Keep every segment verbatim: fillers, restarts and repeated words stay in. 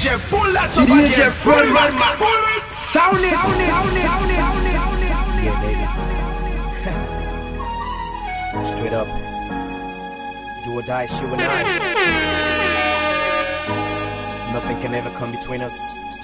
Jeff, pull that up again. Jeff, run, run, man. Pull it. Sound it. Sound it. Sound it. Sound it. Sound it. Sound it. Yeah, baby. Straight up. Do or die, it's you and I. Nothing can ever come between us.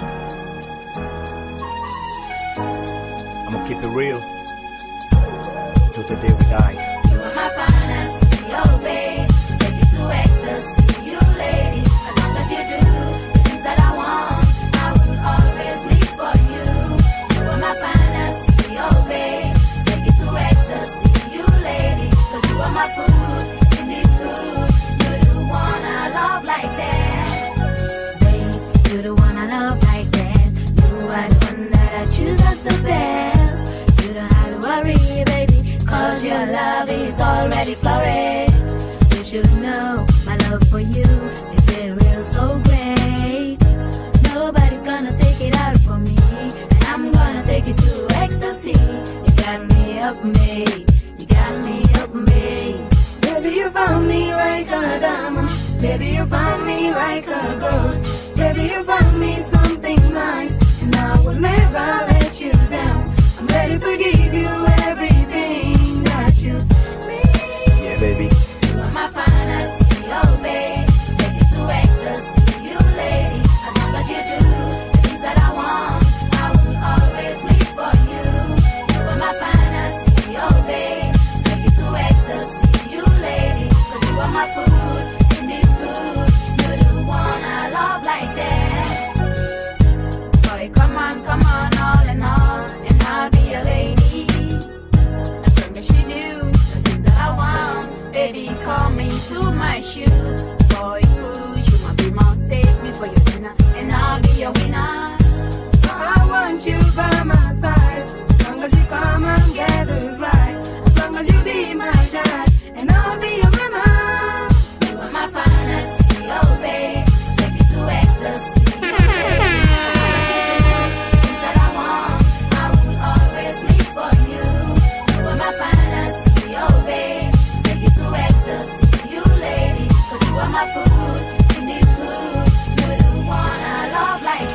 I'ma keep it real till the day we die. You are my finest, yo babe. Take you to ecstasy, you lady. As long as you do the things that I want, I will always live for you. You are my finest, yo babe. Take you to ecstasy, you lady. Cause you are my food in this food. You're the one I love like that. Babe, you're the one I love like that. You are the one that I choose as the best. You don't have to worry, baby, cause your love is already flourished. You should know my love for you is very real, so great. Nobody's gonna take it out from me, and I'm gonna take you to ecstasy. You got me up, me. You got me up, me. Baby, you found me like a diamond. Baby, you found me like a gold. Baby, you found me something nice, and I will never let you down. I'm ready to give you everything that you need. Yeah, baby. You are my finest, oh babe. Take you to ecstasy, you lady. As long as you do the things that I want, I will always live for you. You are my finest, oh babe. Take you to ecstasy, you lady. Cause you are my food in this food. You're the one I love like that. Boy, come on, come on, all in all, and I'll be a lady. As long as you do the things that I want, baby, come into my shoes. Boy, push, you might be my, take me for your dinner, and I'll be your winner. I want you by my side, as long as you come and get this right. As long as you be my dad, and I'll be your mama. You are my finest, oh babe. Take you to ecstasy. My food in this food, you're the one I love like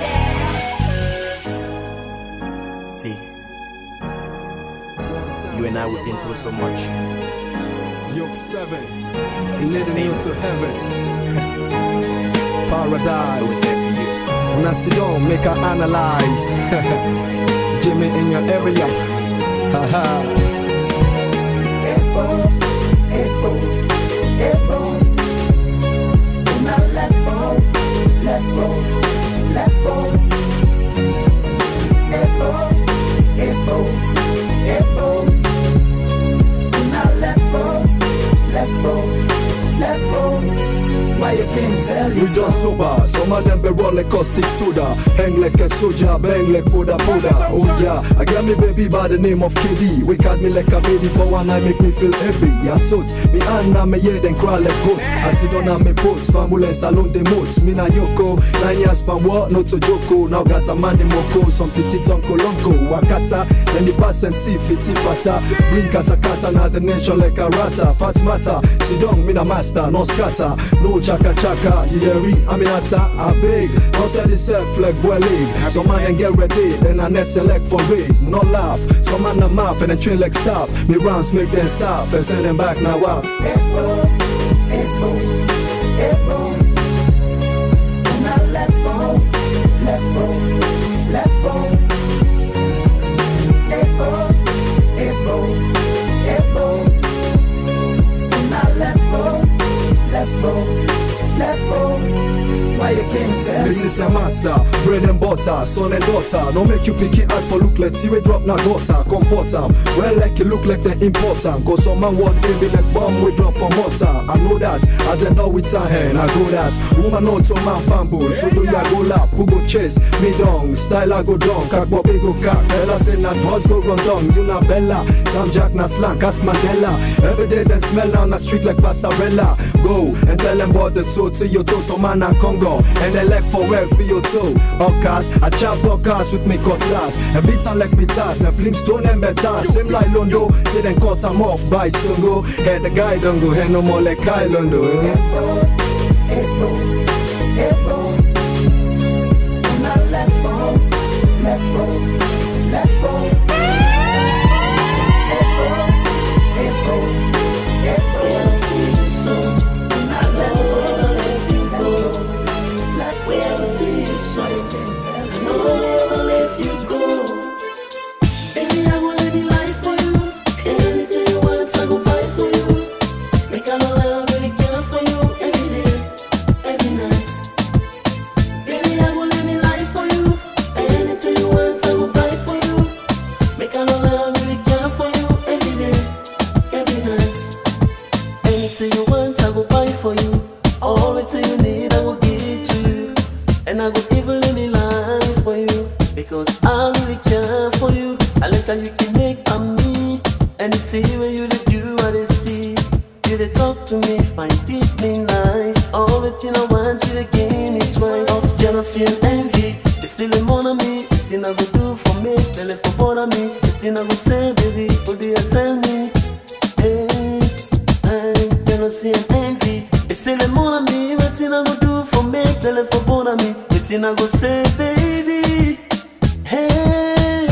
that. See, you and I, we've been through so much. Yoke seven, leading you to heaven. Paradise. When I sit down, make I analyze. Jimmy in your area. Haha. Echo, echo, echo. Now let go, let go, let go. Echo, echo, echo. Now let go, let go, let go. Why you can't tell you we done sober, some of them be roll like caustic soda. Hang like a soldier, bang like Buddha Buddha. Oh yeah, I got me baby by the name of K D. We got me like a baby for one night, make me feel heavy. I thought me and me head and cry like goats. I sit down on me boats, family salon the moats. Me na Yoko, nine years pan what, not to Joko. Now got a man in Moko, some titi tonko lonko. Wakata, then the pass and tea, fiti fata. Bring kata kata, now the nation like a rata. Fats matter, sit down, me na master, no scatter. No chaka chaka, yeah, Aminata, I beg. Don't sell yourself like boy league. Some man and get ready, then I net select for raid. No laugh, some man the mouth and then train like staff. Me rounds make them soft and send them back now up. echo, echo, echo. Now let go, let go, let go. Echo, echo, echo. Now let go, let go, let go. Why you can't tell This me? is a master, bread and butter, son and daughter. Don't make you picky ads for look like see drop na gutter. Comfort them, well like you look like the important. Cause some man want baby like bomb we drop for mortar. I know that, as I know with a hand, I go that. Woman know to man fumble, so do ya go lap, who go chase me down, style I go down, cock what big go cock. Fella say na drugs go run down, you na Bella, Sam Jack na slang, ask Mandela. Every day they smell on the street like Passarella. Go and tell them about the toe to your toe, so man I Congo, and they like for work for your toe. Outcast, I chop podcast with me costas, and beat on like Pitas, and Flintstone and Beta, same like Londo, say then cut them off by Sungo. Head the guy don't go, head no more like Kylondo. Echo, echo, echo. I go even live me life for you, because I really care for you. I like how you can make a me. Anything when you do, I they see. You they talk to me, fine, teach me nice. All the thing I want you to gain it twice. Out jealousy and envy, it's still a mon me. It's in I go do for me, tell it for bother me. It's in I go say, baby, what do you tell me? Hey, I'm jealousy and envy. It's still a mon me. What thing I go do for me, tell it for bother me. It's in I go say, baby, hey.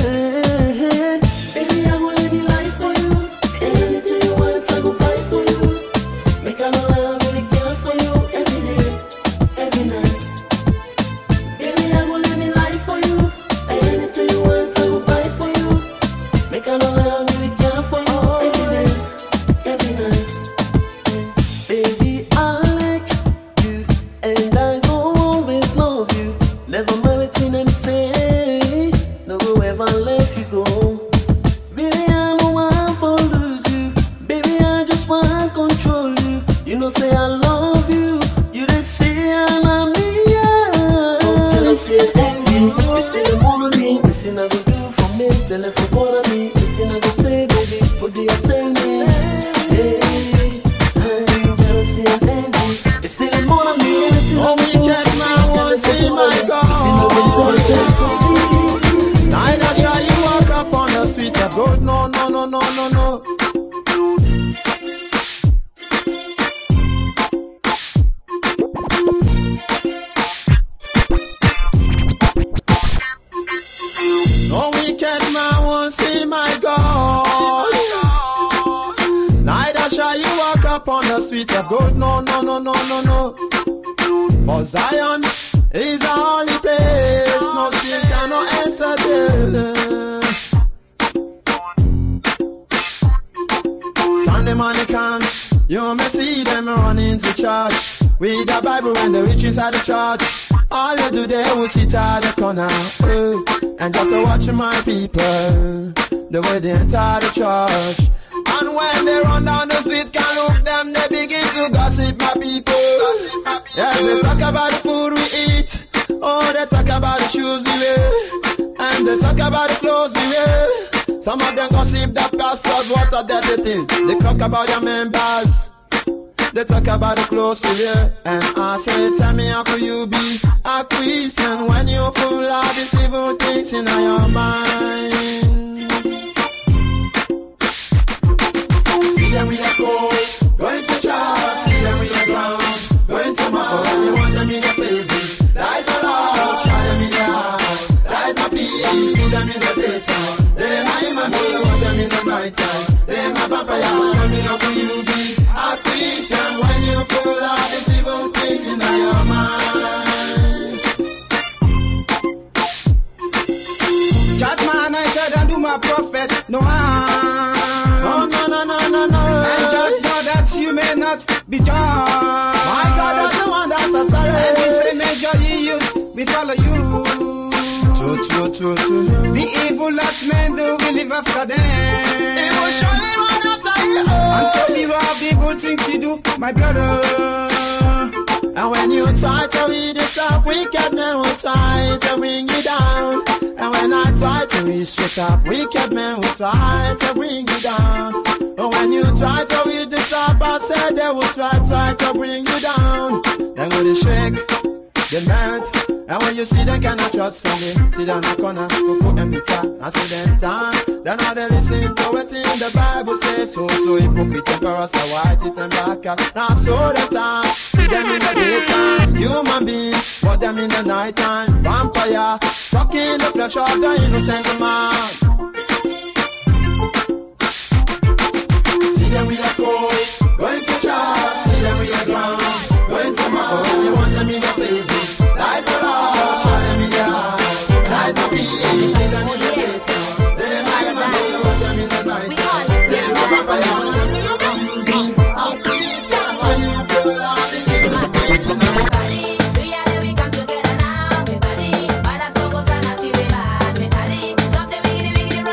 They talk about your members, they talk about the close to you. And I say, tell me how could you be a Christian when you're full of these evil things in your mind? See them with a coat, going to church. See them with a ground, going to mouth. When you want them in the places, that is the love. Try them in the heart, that is the peace. See them in the daytime, they might even be. Want them in the night time. Them a vampire, tell me how could you be a Christian when you full of these evil things in your mind? Judge man, I said I do my prophet no harm. Oh no no no no no. And judge know that you may not be judged. My God, that's the one that's a terror. And the same major you use, we follow you. True, true, true, true. The evil that men do, we live after them. It will surely run after you. And so people have the good things to do, my brother. And when you try to read this up, wicked men will try to bring you down. And when I try to read straight up, wicked men will try to bring you down. And when you try to read this up, I said they will try, try to bring you down. Then go to shake, they melt. And when you see them cannot trust somebody, sit down in the corner, go put them bitter, and see them turn. Then all they listen to what in the Bible says. So, so hypocrite, emperor, so white, it and black cat. Now so they turn, see them in the daytime, human beings, but them in the night time, vampire, sucking the flesh of the innocent man. See them with a coat, going to church, see them with a ground, going to mass. Oh, you want them in the places, that's the law. Show them in the heart, that's the peace. See them in the daytime, they might even know what them in the night time. They know Papa, you want them in the community. I'll please them when you feel all this evil things in the night. We come together now, everybody. Para so go sana si we bad, everybody. Stop the wiggity wiggity.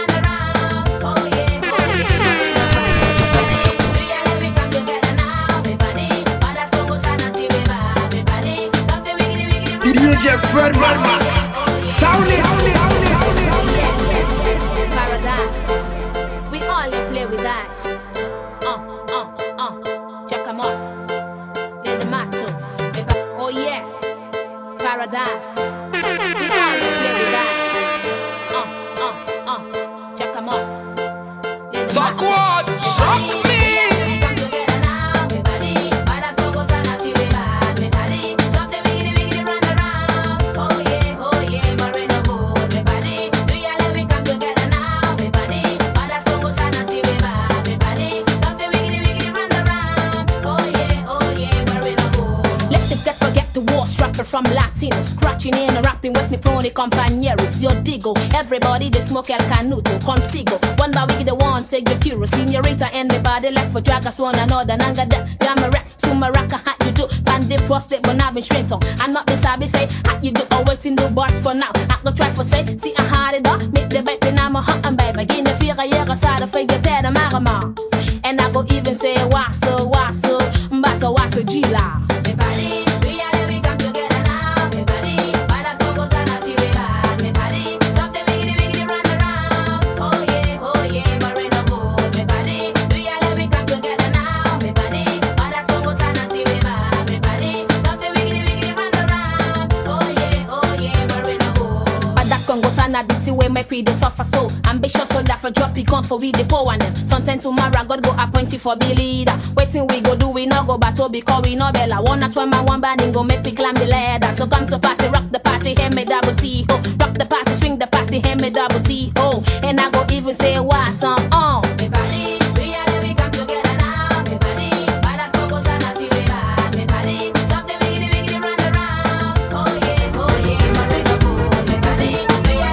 D J Fred Max. Sound it, sound it, sound it, sound it. Paradise. We all play with ice. Uh, uh, uh. Check 'em out. Let them out. Oh yeah. Paradise. We all play with ice. Uh, uh, uh. Check 'em out. Talk what? Shock me. From Latino, scratching in and rapping with me pony compañeros. Yo digo, everybody they smoke el canuto, consigo. One by week they want take the curo. Senorita and the body like for drag us one another. Nanga da, gamma rap, sumaraka, how you do? Pande frosted, but I've been straight on. I'm not this, I be say, how you do? Oh, waiting the bar for now. I go try for say, see I had it up, make the bet, then I'm a hot and baby. Begin the fear, I hear a side of figure, tear the marama. And I go even say, wasso, wasso, mbata, wasso, gila. Everybody, we are we come together. I did see where my pre the suffer so ambitious so that for drop it gun for we the poor one them. Something tomorrow God go appoint you for be leader. Waiting we go do we no go battle because we no bella. One at one my one banding go make me climb the ladder. So come to party, rock the party, hear me double T ho. Rock the party, swing the party, hear me double T ho. And I go even say why some on. Everybody, we are we come together now. Everybody, but that's so go sana ti we bad. Everybody, stop the wiggity wiggity run around. Oh yeah, oh yeah, Marina go. Everybody.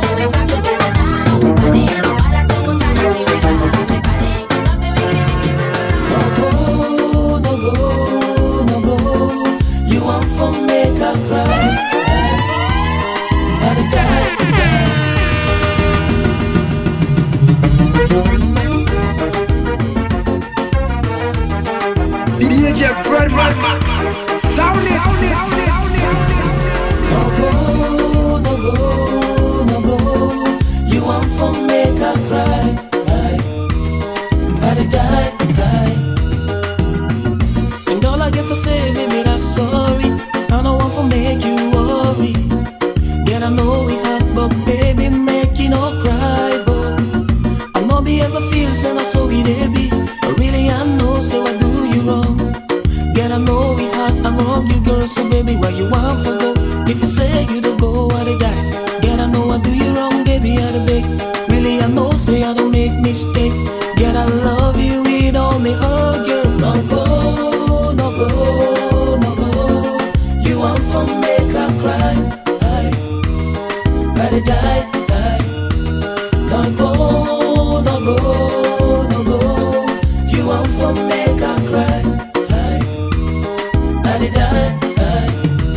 D J Fred Max. Sound it, sound it, sound it, sound it. No go, no go, no go. You want for make a cry, cry. But I die, die. And all I get for say, baby, that's sorry. I don't want to make you worry. Yet I know we hot, but baby, make you no cry, but I know me ever feels and I saw it, baby. Really, I know, so I do you wrong. Yet I know we hot, I'm wrong, you girl, so baby, why you want for go? If you say you don't go, I die. Yet I know I do you wrong, baby, I beg. Really, I know, say I don't make mistake. Yet I love you with all me heart, girl. No go, no go, no go. You want for make her cry, I better die, die. No go, no go, no go. You want for make her cry, I better die, die.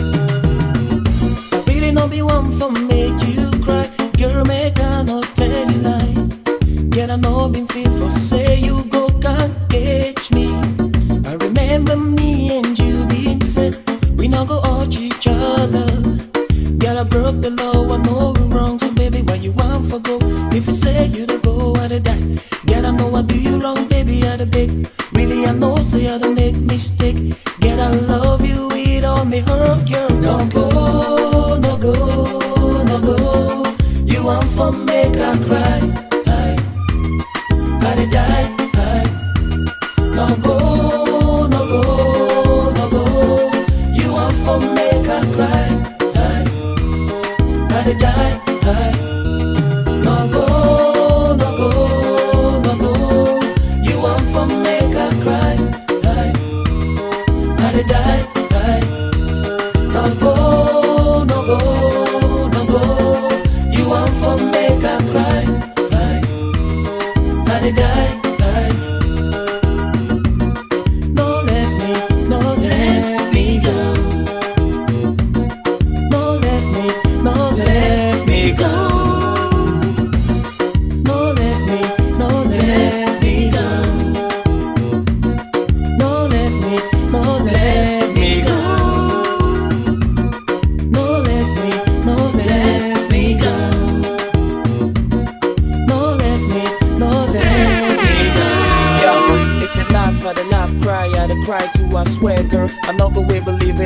I really know be one for make you cry, girl. Make I not tell you lie. Yet I know been feel for say you go can't catch me. I remember me and you being said we not go hurt each other. Yet I broke the law, I know we're wrong, so baby, why you want for go? If you say you don't go, I'd die. Yet I know I do you wrong, baby, I'd beg. Really, I know, say I don't make mistake. Yet I love you with all me heart, girl. No go, no go, no go. You want for make her cry, I, I'd die, I. No go, no go, no go. You want for make her cry, I, I'd die, I. No go, no go, no go. You want for make her cry, I, I'd die, I. No go, no go, no go. You want for make her cry, I, I'd die, I. No left me, no left me go. No left me, no left me go.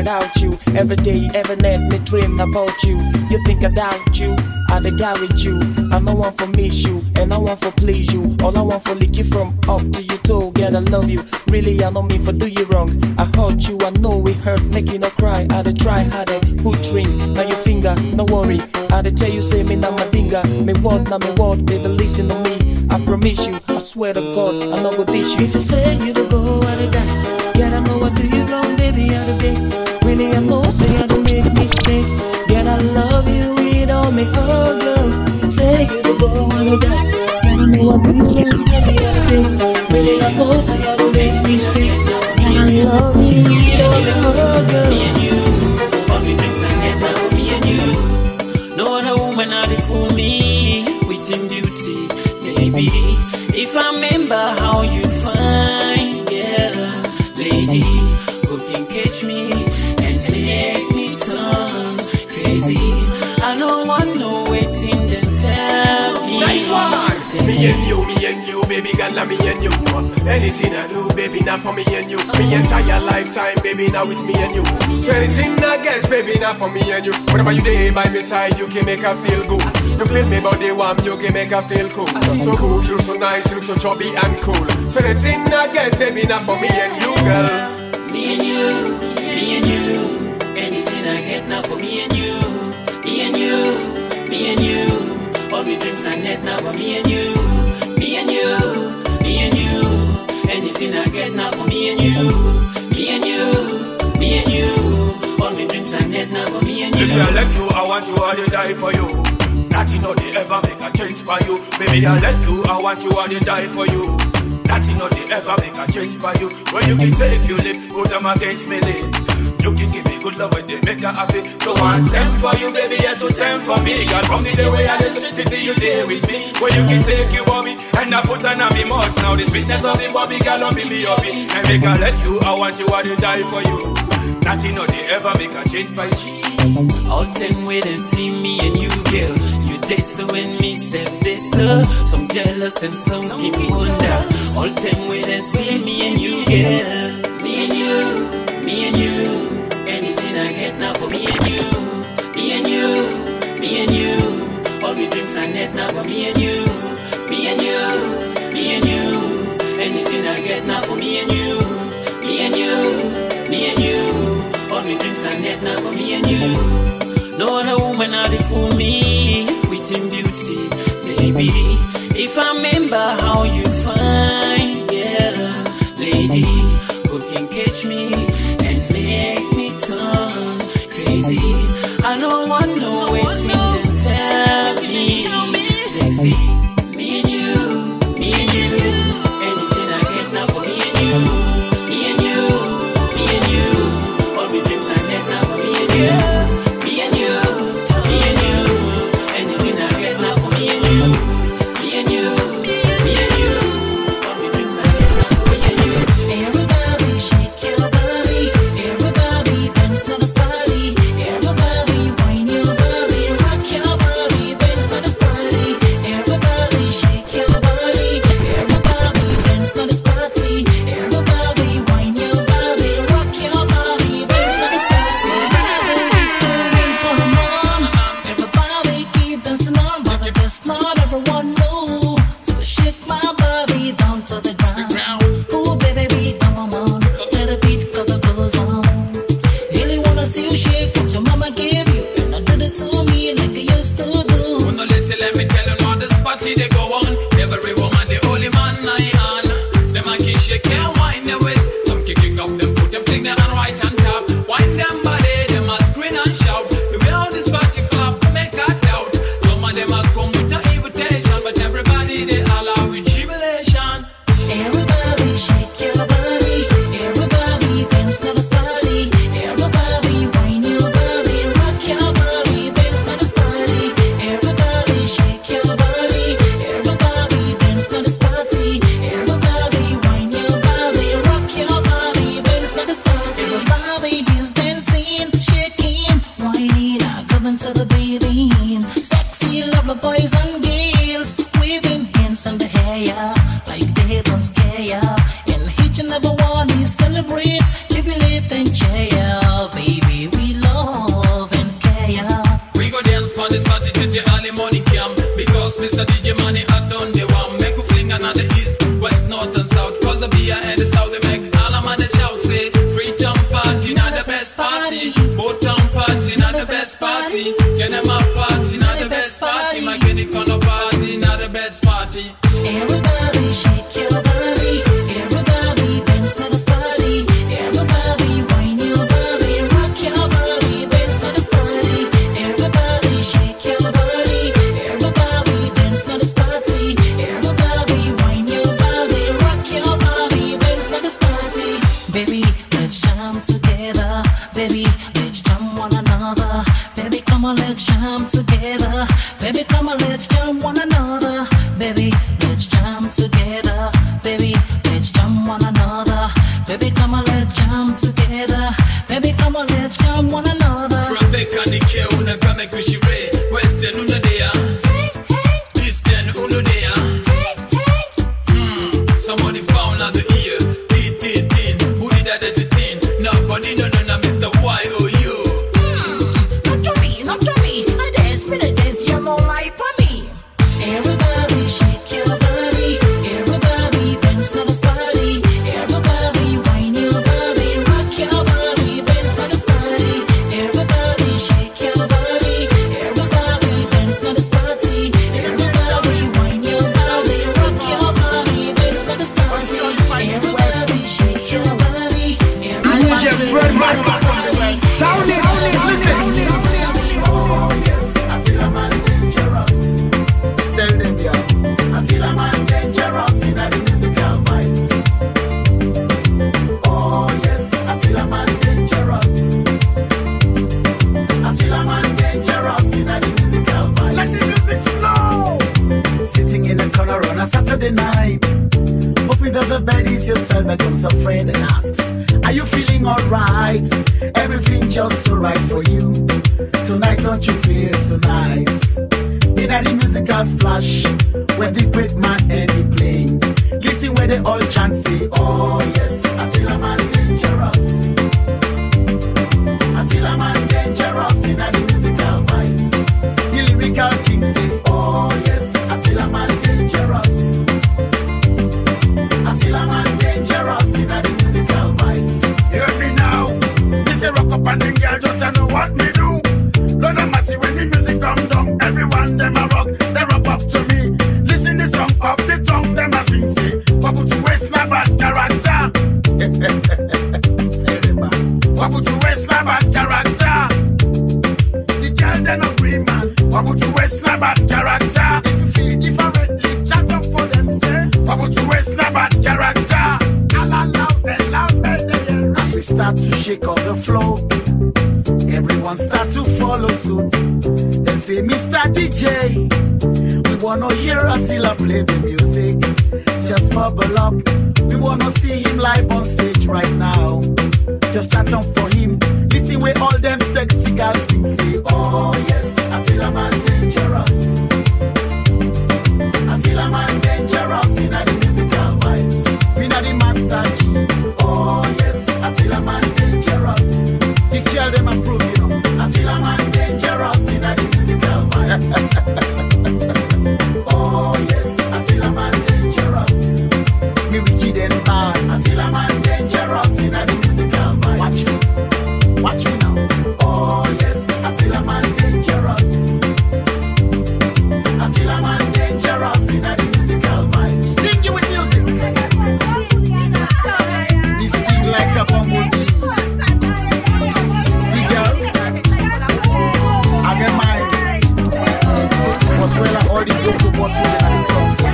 without you. Every day, every night, me dream about you. You think I doubt you, I dey die with you. I no want for miss you, and I want for please you. All I want for lick you from up to your toe. Girl, I love you, really I don't mean for do you wrong. I hurt you, I know it hurt, make you no cry. I dey try harder, put ring on your finger, no worry. I dey tell you, say me na my dinga. Me word na me word, baby listen to me. I promise you, I swear to God, I no go dish you. If you say you don't go, I dey die. Girl, I know what do you wrong, baby, I dey beg. Really I know, say I don't make mistake. Girl, I love you, it don't make her girl. Say you don't go, I dey die. Girl, I know what do you wrong, baby, I dey beg. Really I know, say I don't make mistake. Girl, I love you, it don't make her girl. Me and you, all the drinks I get now, me and you. No other woman are they fool me with him beauty, baby. If I remember how you find, yeah, lady, who can catch me and make me turn crazy. I don't want no waiting, then tell me. Nice one. Me and you, me and you, baby girl, now me and you. Anything I do, baby, now for me and you. Me entire lifetime, baby, now it's me and you. So anything I get, baby, now for me and you. Whenever you day by my side, you can make her feel good. You feel me body warm, you can make her feel cool. So cool, you look so nice, you look so chubby and cool. So anything I get, baby, now for me and you, girl. Me and you, me and you. Anything I get now for me and you. Me and you, me and you. All me drinks I net now for me and you. Me and you, me and you. Anything I get now for me and you. Me and you, me and you. All me drinks I net now for me and you. If I let you, I want you, I dey die for you. Nothing no they ever make a change by you. Baby, I let you, I want you, I dey die for you. Nothing no they ever make a change by you. When you can take your lip, put them against me lip. You can give me good love when they make her happy. So one ten for you, baby, and two ten for me. God, from the day where I just to see you there with me. When you can take your bobby and I put her on me mouth. Now the sweetness of the bobby, girl, don't be me up. And make her let you, I want you, I dey die for you. Nothing no they ever make a change by you. All time wait and see me and you, girl. You did so when me said this, uh, some jealous and some keep me wonder. All time wait and see me and you, girl. Me and you, me and you. Anything I get now for me and you. Me and you, me and you. All me drinks I net now for me and you. Me and you, me and you. Anything I get now for me and you. Me and you, me and you. All me drinks I net now for me and you. No other woman are they fool me with him beauty, baby. If I remember how you find, yeah, lady, who can catch me and make me turn crazy. I don't want no waiting and tell me, sexy. Me and you, me and you. Anything I get now for me and you. Me and you, me and you. All me drinks I get now for me and you. Me and you, me and you. Anything I get now for me and you. Me and you, me and you. All me drinks I get now for me and you. Everybody shake your body. Everybody dance to this party. Everybody whine your body, rock your body, dance to this party. Everybody shake your body. Everybody dance to this party. Everybody whine your body, rock your body, dance to this party. Everybody's going for the moon. Everybody keep dancing on, but I guess not everyone know. So shake my body down to the ground. Ooh, baby, beat the mama. Let the beat go that goes on. Really wanna see you shake what your mama gave you. And I did it to me like I used to do. When no listen, let me tell you what this party they go on. Every woman, the only man I on. Them a kiss shake their wine their waist. Some kicking up them foot, them fling their hand right on top. Wine them body, them a scream and shout. The way all this party flop, make a doubt. Some of them a come with an invitation, but everybody they all out with tribulation. Everybody shake your body. Everybody dance to this party. Everybody whine your body, rock your body, dance to this party. Everybody shake your body. Everybody dance to this party. Everybody whine your body, rock your body, dance to this party. Everybody is dancing, shaking, whining, going to the beating. Sexy lover boys and girls, waving hands in the hair, like they don't scare ya. And each and every one is celebrate, jubilate and cheer, baby. dance for this party till the early morning come. Because Mister D J Money had done the one. Make a fling another east, west, north and south. Cause the beer and the style they make. All a man they shout say, free jump party, not the best party. Motown party, not the best party. Get them a party, not the best party. My kiddy gonna party, not the best party. Everybody shake your body. Everybody dance to this party. Everybody whine your body. Rock your body, dance to this party. Everybody shake your body. Everybody dance to this party. Everybody whine your body. Rock your body, dance to this party. Baby, let's jam together. Baby, let's jam one another. Baby, come on, let's jam together. Baby, come on, let's jam one another. Baby, let's jam together. Baby, let's jam one another. Baby, come on, let's jam together. Baby, come on, let's jam one another. From Becca, Nikke, una come make me ray. Western, una dea. Eastern, una dea. Hmm, somebody found out the ear. Did, did, did. Who did that at the tin? Nobody, no, no, no, Mister Y O U. Not to me, not to me. I dance, me the dance, you know like for me. Everybody shake your body. Everybody dance to this party. Everybody whine your body. Rock your body, dance to this party. Everybody shake your body. Everybody dance to this party. Everybody whine your body. Rock your body, dance to this party. Everybody shake your body. D J Fred Max. Sound it, listen. Oh yes, until a man dangerous. Tell them yeah, until a man dangerous in the musical vibes. Oh yes, until a man dangerous. Until a man dangerous in the musical vibes. Let the music flow. Sitting in the corner on a Saturday night, hoping that the bed is yourself. There comes a friend and asks, are you feeling alright? Everything just so right for you. Tonight don't you feel so nice? In the musical splash, when the great man and he playing, listen where they all chant say, oh yes, until a man dangerous. Until a man dangerous in the musical vibes. The lyrical king say, oh yes, until a man dangerous. Until a man dangerous in the musical vibes. Hear me now. This a rock up and the girl just I know what me do. Lord of mercy when the music come down, everyone them a rock, they rock up to me. Listen the song of the tongue, them a sing say, Wabu to waste na bad character. Wabu to waste na bad character. The girl they no agree man. Wabu to waste na bad character. If you feel differently, chat up for them say, Wabu to waste na bad character. All loud and loud, man. As we start to shake on the floor, everyone start to follow suit. Them say, Mister D J, we wanna hear until I play the music. Just bubble up. We wanna see him live on stage right now. Just chat on for him. Listen where all them sexy girls sing. Say, oh yes, until a man dangerous. Until a man dangerous in the musical vibes. We know the master key. Oh yes, until a man dangerous. The girl them approve, you know. Until a man dangerous in the musical vibes. Oh yes, until a man dangerous. Me wicked and bad. Until a man dangerous in the musical vibes. Watch me, watch me now. Oh yes, until a man dangerous. Until a man dangerous in the musical vibes. Sing you with music. This thing like a bumblebee. See girl, I get mine. Was well all the yoke of what's in the trucks.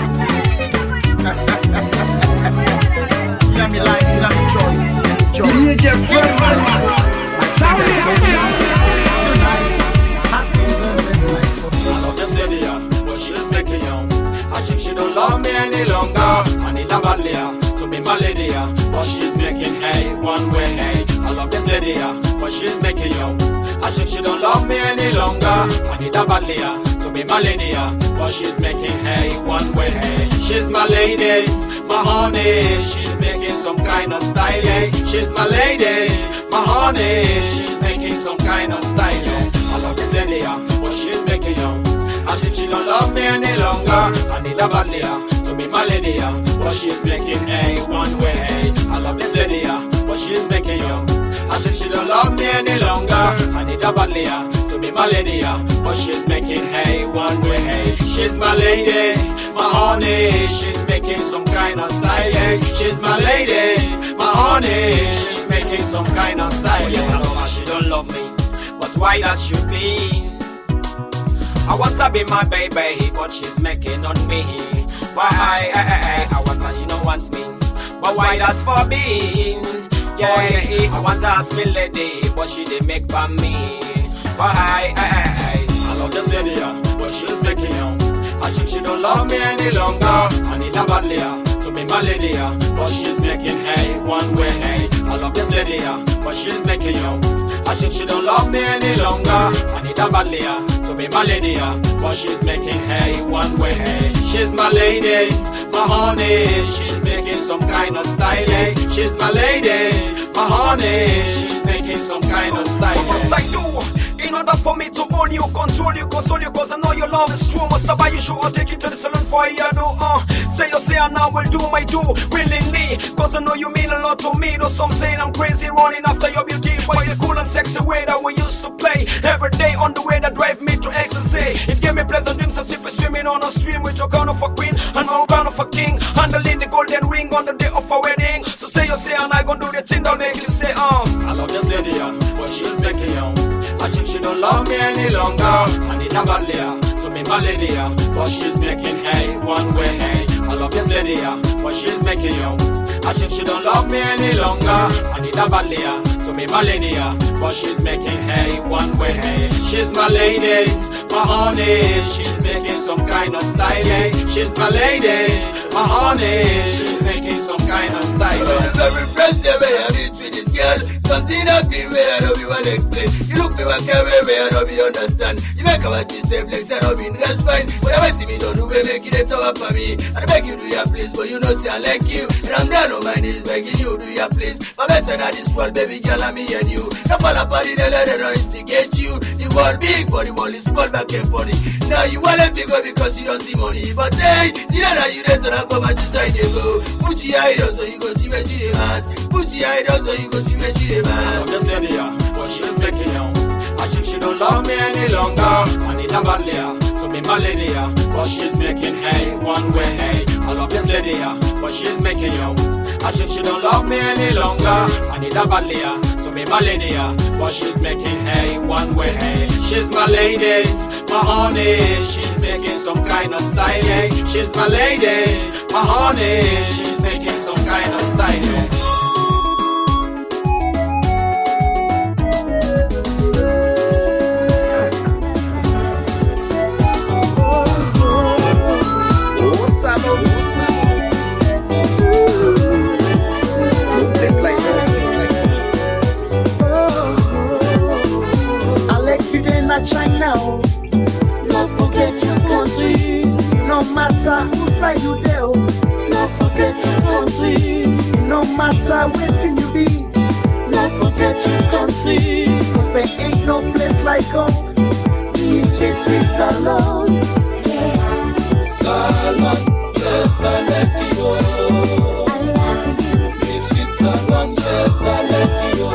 Let me like, let me choice. D J Fred Max. Sound it. Tonight has been the best night for me. I love the stadium, but she's making young. I think she don't love me any longer. I need a badly to be my lady, but she's making hay one way. Hey, I love this lady, but she's making young. I think she don't love me any longer. I need a badly to be my lady, but she's making hay one way. Hey, she's my lady, my honey. She's making some kind of style. Hey, she's my lady, my honey. She's making some kind of style. I love this lady, but but she's making young. As if she don't love me any longer. I need a bad lady to be my lady, but she's making a one way. I love this lady, but she's making young. As if she don't love me any longer. I need a bad lady to be my lady, but she's making hay one way. She's my lady, my honey. She's making some kind of style. She's my lady, my honey. She's making some kind of style. Yes, I know how she don't love me, but why that should be? I want to be my baby, but she's making on me. Why I, I, I, I want her, she don't want me, but why that's for me? Yeah, I want to ask me lady, but she didn't make for me. Why I, I, I love this lady, but she's making young. As if she don't love me any longer. I need a bad lady to be my lady, but she's making hay one way. I love this lady, but she's making young. As if she don't love me any longer. I need a bad lady to be my lady, but she's making hay one way. She's my lady, my honey. She's making some kind of style. She's my lady, my honey. She's making some kind of style. What must I do in order for me to own you, control you, console you? Cause I know your love is true. Must I buy you shoe or take you to the salon for a year? No, uh say you say and I will do my do willingly. Cause I know you mean a lot to me. Though some saying I'm crazy running after your beauty, but the cool and sexy way that we used to play every day on the way that drive me to ecstasy. It gave me pleasant dreams as if we're swimming on a stream with your crown of a queen and my crown of a king, handling the golden ring on the day of our wedding. So say you say and I gon' do the thing that make you say um I love this lady, but she's making young. As if she don't love me any longer. I need a bad lady to be my lady, but she's making hay one way. I love this lady, but she's making young. As if she don't love me any longer. I need a bad lady to be my lady, but she's making hay one way. She's my lady, my honey. She's making some kind of style. She's my lady, my honey. She's making some kind of style. Very fresh day where I meet with this girl. Something I've been where I don't be want to explain. You look me one care where I don't be understand. You make about this same legs and I've been that's fine. But I see me don't do it, make it a tower for me. I beg you do your please, but you know say I like you. And I'm down on my knees begging you do your please. My better than this world, baby girl, I'm me and you. No fall apart in the letter or instigate you. The world big, but the world is small back and funny. Now you want to go because you don't see money. But hey, see that you raise on a cover to sign you go. Put your eye down so you go see where you dance. Put your eye down so you go see where you dance. I love this lady, but she's making young. As if she don't love me any longer. I need a bad lady to be my lady, but she's making hay one way. I love this lady, but she's making young. As if she don't love me any longer. I need a bad lady to be my lady, but she's making hay one way. She's my lady, my honey. She's making some kind of style. She's my lady, my honey. She's making some kind of style. China, not forget your country. No matter who side you there, not forget your country. No matter where you be, not forget your country. Cause there ain't no place like home. These sweet sweets alone. Yeah. Salon, yes, I let you go. I love you. These sweets alone, yes, I let you go.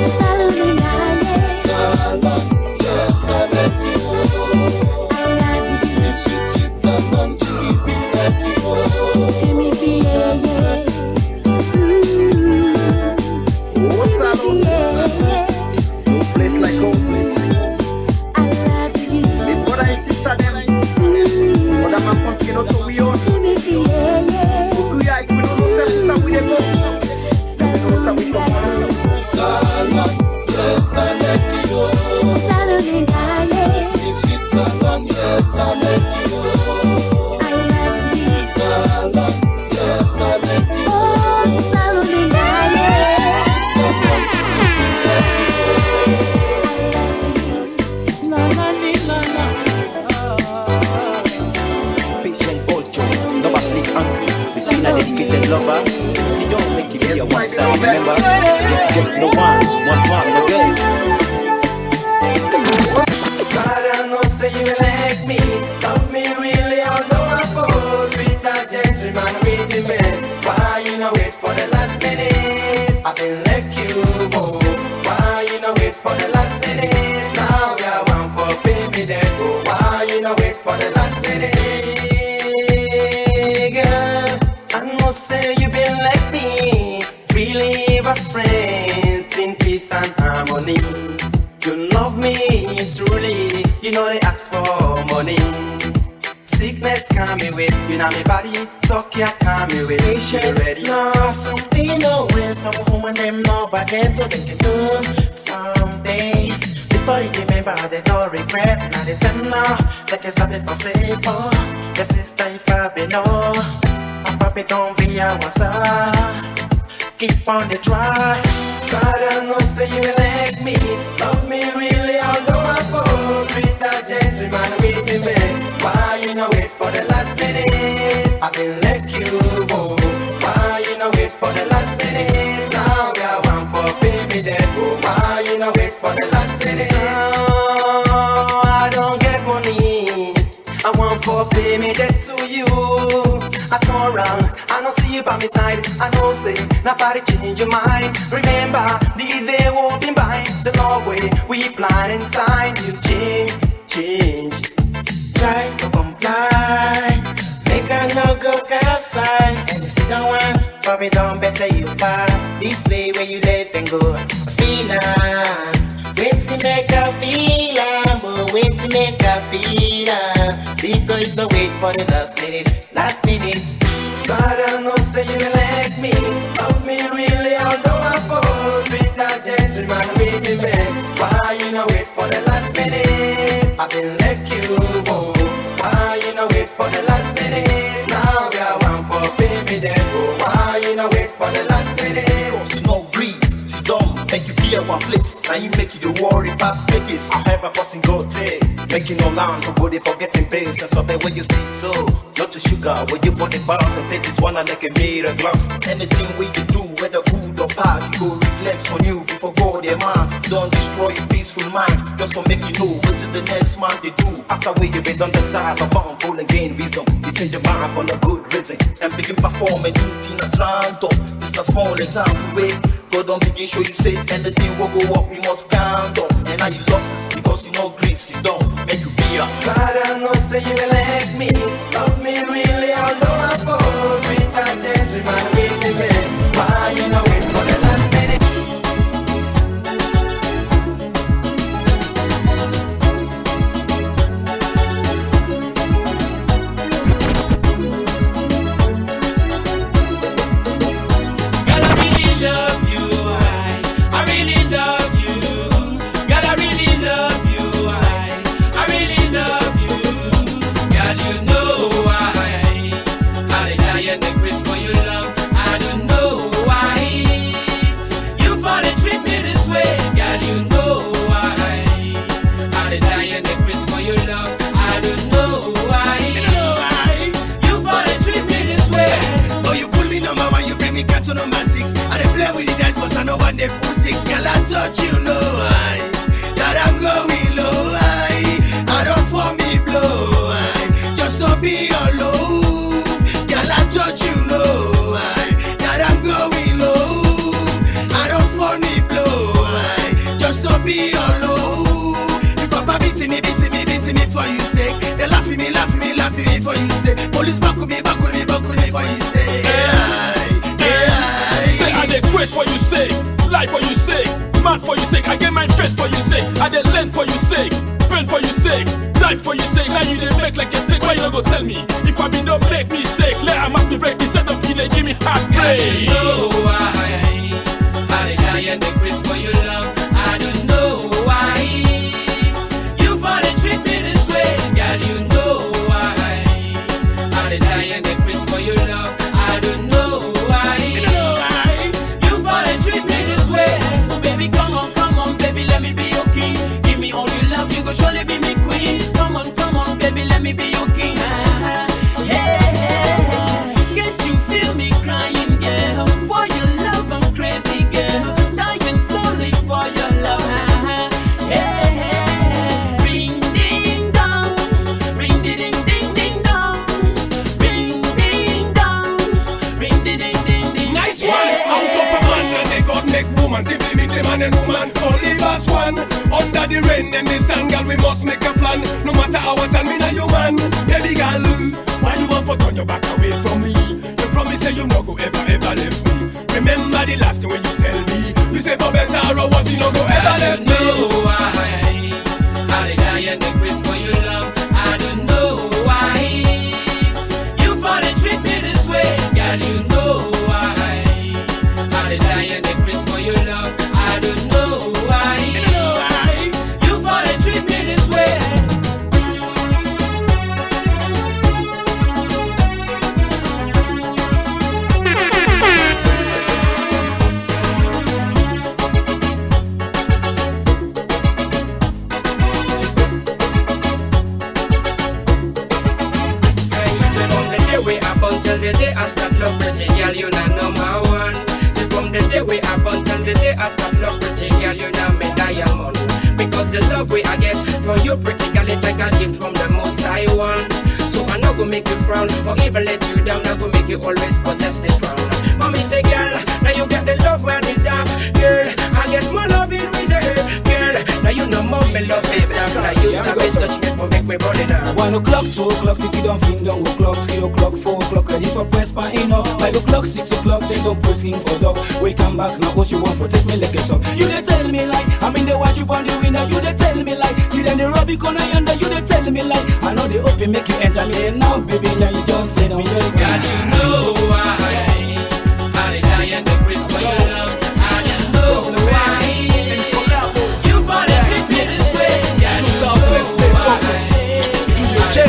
Salon. Yes, I let you go. I love you. These sweet shits are non Jimmy B, let you go. Jimmy B, yeah, yeah. Oh, Salon. No place like home, place like home. I love you. The brother and sister, them. Brother, my country, not to we own. Jimmy B, yeah, yeah. So do ya, if we don't know something, we never. We don't know something, we come. Salon, yes, I let you go. These sweets are long, yes, I let you go. I love you. Salon, yes, I let you go. Oh, Salon, yes. These sweets are long, yes, I let you go. Na na ni na na. Patient Bolcho, Nova Sleep Angry. This is a dedicated lover. See, don't make it be a one side. Remember, let's get no ones, one one, no girls. Para no say you will like me. Love me really, although I fall. Treat a gentleman, waiting man. Why you not wait for the last minute? I've been like you, oh. Why you not wait for the last minute? Now we are one for baby then go. Why you not wait for the last minute? Girl, I know say you been like me. We live as friends in peace and harmony. You love me truly, you know they ask for money. Sickness come me with, you know me body, talk ya come me with. Patience, ready? No, something no way, some woman them know but then so they can do someday. Before you remember, they don't regret, now they tell now, like it's happy for say, oh, your sister if I be no, my papi don't be a wasa. Keep on the try, try to know say you like me. Love me really, although I fall. Treat a gentleman waiting me. Why you not wait for the last minute? I've been like you, oh. Why you not wait for the last minute? Now we are one for baby then go. Why you not wait for the last minute? Oh, I don't get money. I want for pay me debt to you. I turn round, I don't see you by my side. I know say, nobody change your mind. Remember, the day won't be by. The love way we plan inside. You change, change. Try to comply. Make a no go outside. And you sit down one, probably don't better you pass. This way where you let them go. Feel on. Wait to make a feel on. But wait to make a feel on. Because the wait for the last minute. Last minute. Try to know say you like me. Love me really, although I fall. Treat a gentleman waiting me. Why you not wait for the last minute? I've been like you, oh. Why you not wait for the last minute? Now we are one for baby then go. Why you not wait for the last minute? Because you no breathe, sit down, make you be at one place. Now you make you the worry past figures. I have a passing go day. Making no land, nobody forgetting base. That's something when you see so. Not to sugar, when you for the bounce and take this one and like a mirror glass. Anything we you do, whether good or bad, you go reflect on you before God, yeah man. Don't destroy your peaceful mind, just to make you know what to the next man they do. After we you been on the side, I found full and gain wisdom. You change your mind for a good reason. And begin perform and do things at top. It's a small example way. God don't begin show you say anything will go up, you must count up. And now you losses because you know grace, you don't make you be up. Try to know say you like me. Love me really, although I fall. Treat a gentleman waiting me. Why you not wait for the last minute? They put six, girl, I touch you, know I that I'm going low, I I don't for me blow, I just to be alone, girl, I touch you, know I that I'm going low, I don't for me blow, I just to be alone. The papa beating me, beating me, beating me for you sake. They laughing me, laughing me, laughing me for you sake. Police back with me, back with me, back with me for you sake. Say I dey quest for you sake. Life for you sake, man for you sake, I get my faith for you sake, I dey learn for you sake, pain for you sake, die for you sake. Now you dey make like a snake, why you no go tell me? If I be don't make mistake, let I must be break instead of you dey give me heartbreak. I don't know why I dey die and dey craze for your love. I don't know why you finally treat me this way, girl. You know why I dey die and dey craze for your love. I don't know why you finally treat me this way. Baby, come on, come on, baby, let me be your king. Give me all your love, you gon' surely be me queen. Come on, come on, baby, let me be your king. Ah, yeah, yeah. Can't you feel me crying, girl? For your love, I'm crazy, girl. Dying slowly for your love. Ah, yeah. man and woman, only as one. Under the rain and the sun, girl, we must make a plan. No matter how I tell me now you man, baby girl, why you want to turn your back away from me? You promise say you no go ever ever left me. Remember the last thing when you tell me, you say for better or worse you no go ever left me. know why I did die and the Chris for your love. I don't know why you for to treat me this way, girl. You know why I did die and the Chris for your love. I don't know why you for to treat me this way. Until the day I start love pretty girl, you not number one. See from the day we up until the day I start love pretty girl, you not me diamond. Because the love we I get from you pretty girl, it's like a gift from the most high one. So I not go make you frown or even let you down. I go make you always possess the crown. Mommy say girl, now you get the love where I deserve. Girl, I get my love in reserve. Girl, now you know more me love deserve. Now you sabi touch me for make me body now. One o'clock, two o'clock, if you don't think down o'clock, three o'clock, four o'clock, ready for press pan in up. Five o'clock, six o'clock, they don't press in for dog. We come back now, cause you want protect me like a song. You they tell me like, I'm in the watch you on the window. You they tell me like, see then the rubby corner yonder. You they tell me like, I know they open make you enter me now, baby. Now you just say don't make girl, you know why I did die and the Chris for your love. I don't know why you for to treat me this way. Girl, you know why Studio J.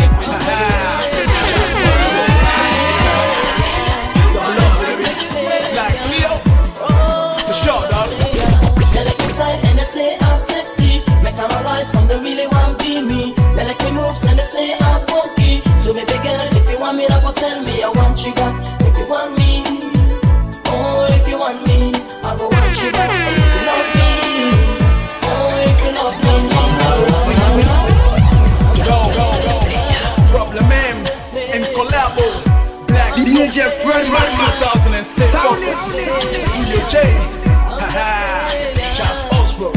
Some really want be me. They like me moves and they say I'm funky. So baby girl, if you want me, now go tell me I want you back. If you want me, oh if you want me, I go want you back. And if you love me, oh if you love me, go go go. Problem M and collabo. Black D J Fred two thousand and stay focused. Studio J. Haha. Just Osro.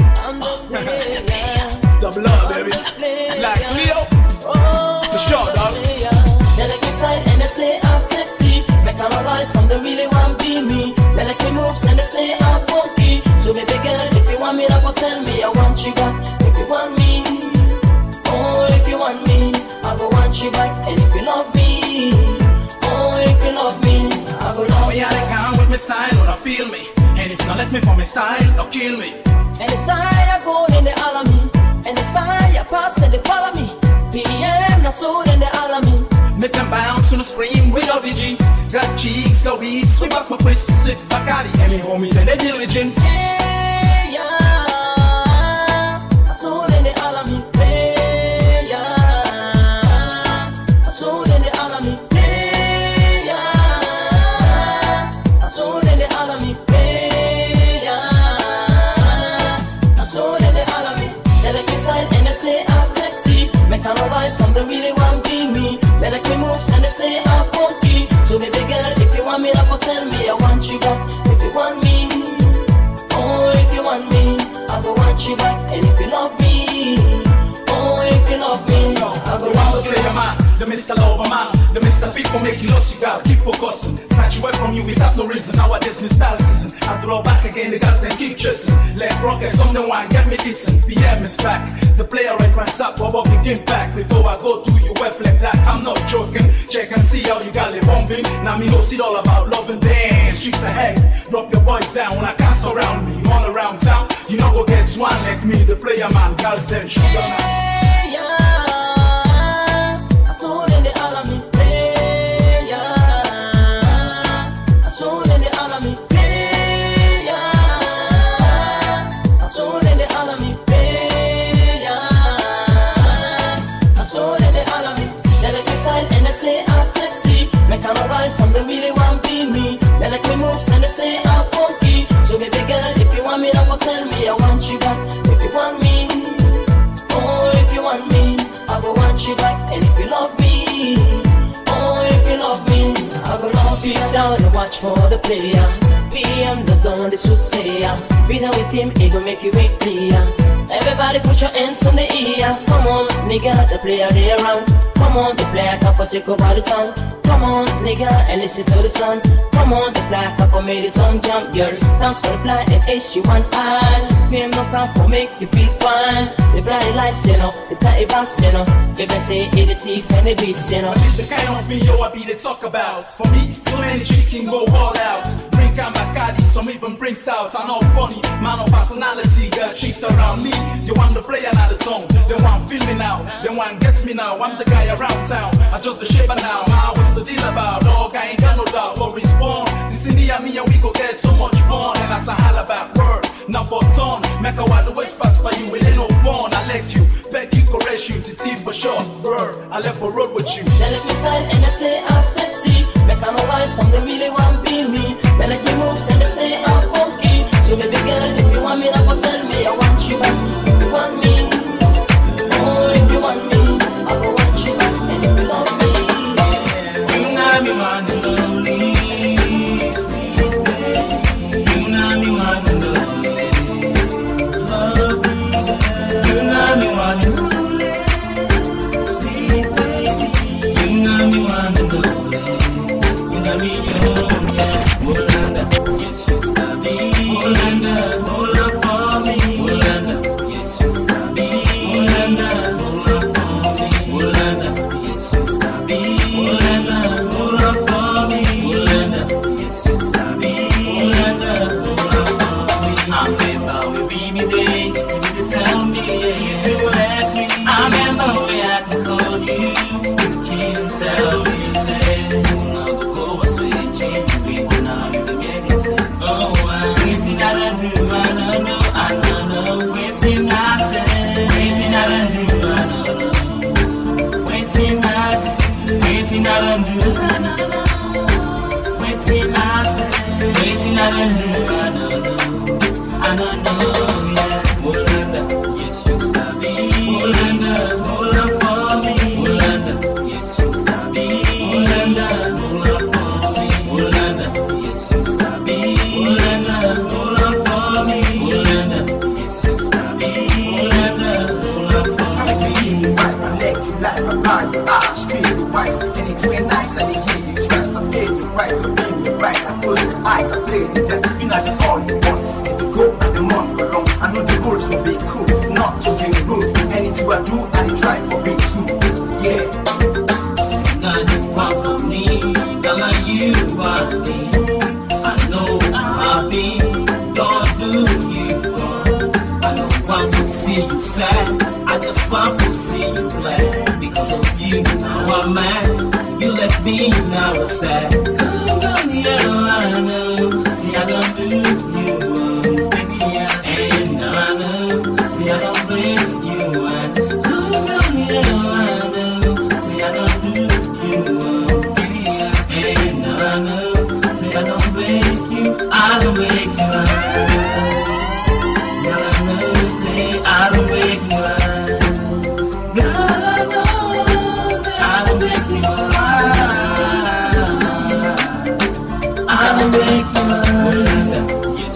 Double up, baby. Like Leo. The short dog. They like me style and they say I'm sexy. Make I realize some they really want be me. They like me moves and they say I'm funky. So baby girl, if you want me, now go tell me I want you back. If you want me, oh if you want me, I go want you back. And if you love me, oh if you love me, I go love you. you. Oh yeah, they come with me style, or I feel me. And if not let me for my style, or kill me. And the side I go in the all of me. And the side I pass and they follow me. P M not so then they all of me. Make them bounce on the scream with O V G. Got cheeks, got weeps, we back for Chris. Sit back out the Emmy homies and their diligence. Hey, yeah. I saw then they all of me. Hey, yeah. I saw then they all of me. Hey, yeah. I saw then they all of me. Hey, yeah. I saw then they all of me. They like me style and they say I'm sexy. Make I realize some they really want be me. They like me moves and they say I'm funky. So baby girl, if you want me, now go tell me I want you back. If you want me, oh if you want me, I go want you back. And if you love me, oh if you love me, I go want you back. The Mister Lover man, the Mister People make you lost, you gotta keep focusing. Snatch away from you without no reason. Nowadays, me style season. I throw back again, the guys then keep chasing. Let rockets on the one, get me eating. P M is back. The player right my top, what about the game back? Before I go to you, web like that. I'm not joking. Check and see how you got it bumping. Now me know it's all about love and dance. Streets ahead, drop your boys down when I can't surround me. All around town, you know go get one like me, the player man, girls then sugar man. Yeah. I saw them, they all of me. Hey, yeah. I saw them, they all of me. Hey, yeah. I saw them, they all of me. Hey, yeah. I saw them, they all of me. They like me style and they say I'm sexy. Make I realize some they really want be me. They like me moves and they say I'm funky. So baby girl, if you want me, now go tell me I want you back. If you want me, oh if you want me, I go want you back. And if you love me, oh if you love me, I I go love you down and watch for the player. P M the dawn, this would say ya. Be there with him, he gon' make you make clear. Everybody put your hands on the ear. Come on, nigga, the player they around. Come on, the player come for take over the town. Come on, nigga, and listen to the sun. Come on, the player come for make the tongue jump. Girls, dance for the player and H you one eye. P M no come for make you feel fine. The player lights, you know, the player bounce, you know. They been say hit the teeth and the beats, you know. This the kind of video I be the talk about. For me, so many chicks can go all out. Bring on Bacardi, some even bring stouts. I know funny, man of personality, got chicks around me. You want the player, not the tongue. They want feel me now, they want gets me now. I'm the guy around town, I just the shaper now. I what's the deal about? Dog, I ain't got no doubt, but respond. This in the me and we go get so much fun. And that's a hell about word, not for ton. Make a while the west spots for you, it ain't no fun. I let you, beg you, correct you, to T for sure. Word, I left for road with you. They let me style and they say I'm sexy. Make I know why some they really want be me. They let me move and they say I'm funky. So baby girl, if you want me, now go tell me I want you back. If you want me, oh if you want me, I go want you back. And if you love me, You know me want to lonely, sweet baby. You know me want to lonely, love me. You know me want to lonely, sweet baby. You know me want to lonely, you know me young, yeah. Molanda, yes you sabi. Molanda, hold up for me. Molanda, yes you sabi. Molanda, hold up for me. Molanda, yes you sabi. Molanda, hold up for me. Molanda, yes you sabi. Molanda, hold up for me. I remember we be me day, you need to tell me, you to let me. I remember where I can call you, you can't tell me, you said, you know the go was way change, we will now you can get it. Oh, I'm waiting, I don't do, I don't know, I don't know, waiting, I said, waiting, I don't do, I don't know, waiting, I do, waiting, I don't do, I don't know, waiting, I said, waiting, I don't do, I don't know, I don't know, yeah. Molanda, yes you sabi. Molanda, hold up for me. Molanda, yes you sabi. Molanda, hold up for me. Molanda, yes you sabi. Molanda, hold up for me. Molanda, yes you sabi. Molanda, hold up for me. I can you right, I let you like I buy you out, street you wise. And it's way nice, I didn't hear you trust. I paid you right, so give me right. I close my eyes, I play you that. You know the all you want. If you go and the month go long, I know the rules will be cool, not to be rude. Anything I do, I dey try for me too. Yeah. Now you want for me, girl, like you want me. I know I'll be, don't do you wrong. I don't want to see you sad, I just want to see you glad. Because of you, now I'm mad. You left me, now I'm sad. Come down the I know. See, I don't do you wrong, baby, yeah. And now I know. See, I don't blame you as. Come down the I know. See, I don't do you wrong, baby, yeah. And now I know. See, I don't break you, I don't break you out. Girl, I know, say I don't break you out. Girl, I know, say I don't break you out. I don't break you out.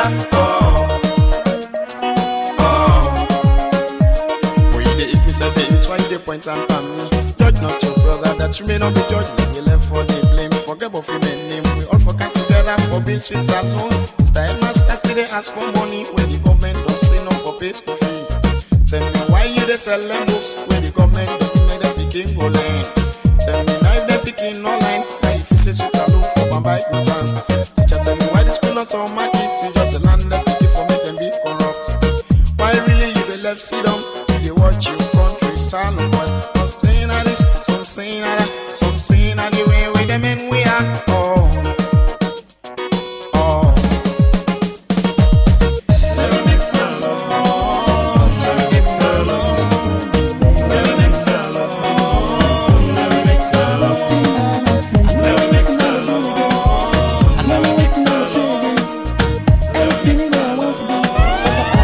are. Oh, oh. When you dey hit me, say baby, try the point and pan me. Judge not your brother, that you may not be judged. We left for the blame, forget about female name. We all forget together for being sweet and known. Style master still they ask for money when the government don't say no for pay school fee. Tell me why you they sell them books when the government don't make them picking go line. Tell me now if they picking online, now if you say sweet alone for Bambai good time. Teacher tell me why the school not on market, you just the land that picking for make them be corrupt. Why really you they left sit down, you they watch your country salon boy. Some saying at this, some saying at that, some saying at the way with them and we are. Oh, oh. Never mix alone, never mix alone, never mix alone, never mix alone, never mix alone, never mix alone. Everything I want to do, cause I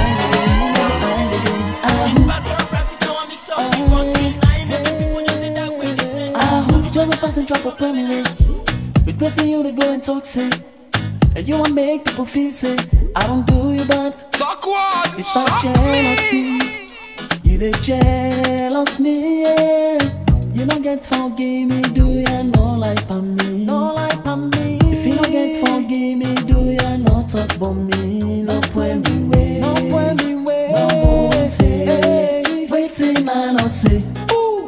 You're a passenger for permanent. Regretting you to go and talk, say. And you want make people feel, say. I don't do you bad. Talk one. It's not jealousy. You they jealous me, yeah. You don't get forgive me, do ya no like for me? No like for me. If you don't get forgive me, do ya no talk about me? No point me way. No point me way. No boy say. Hey. Waiting I no say. Ooh.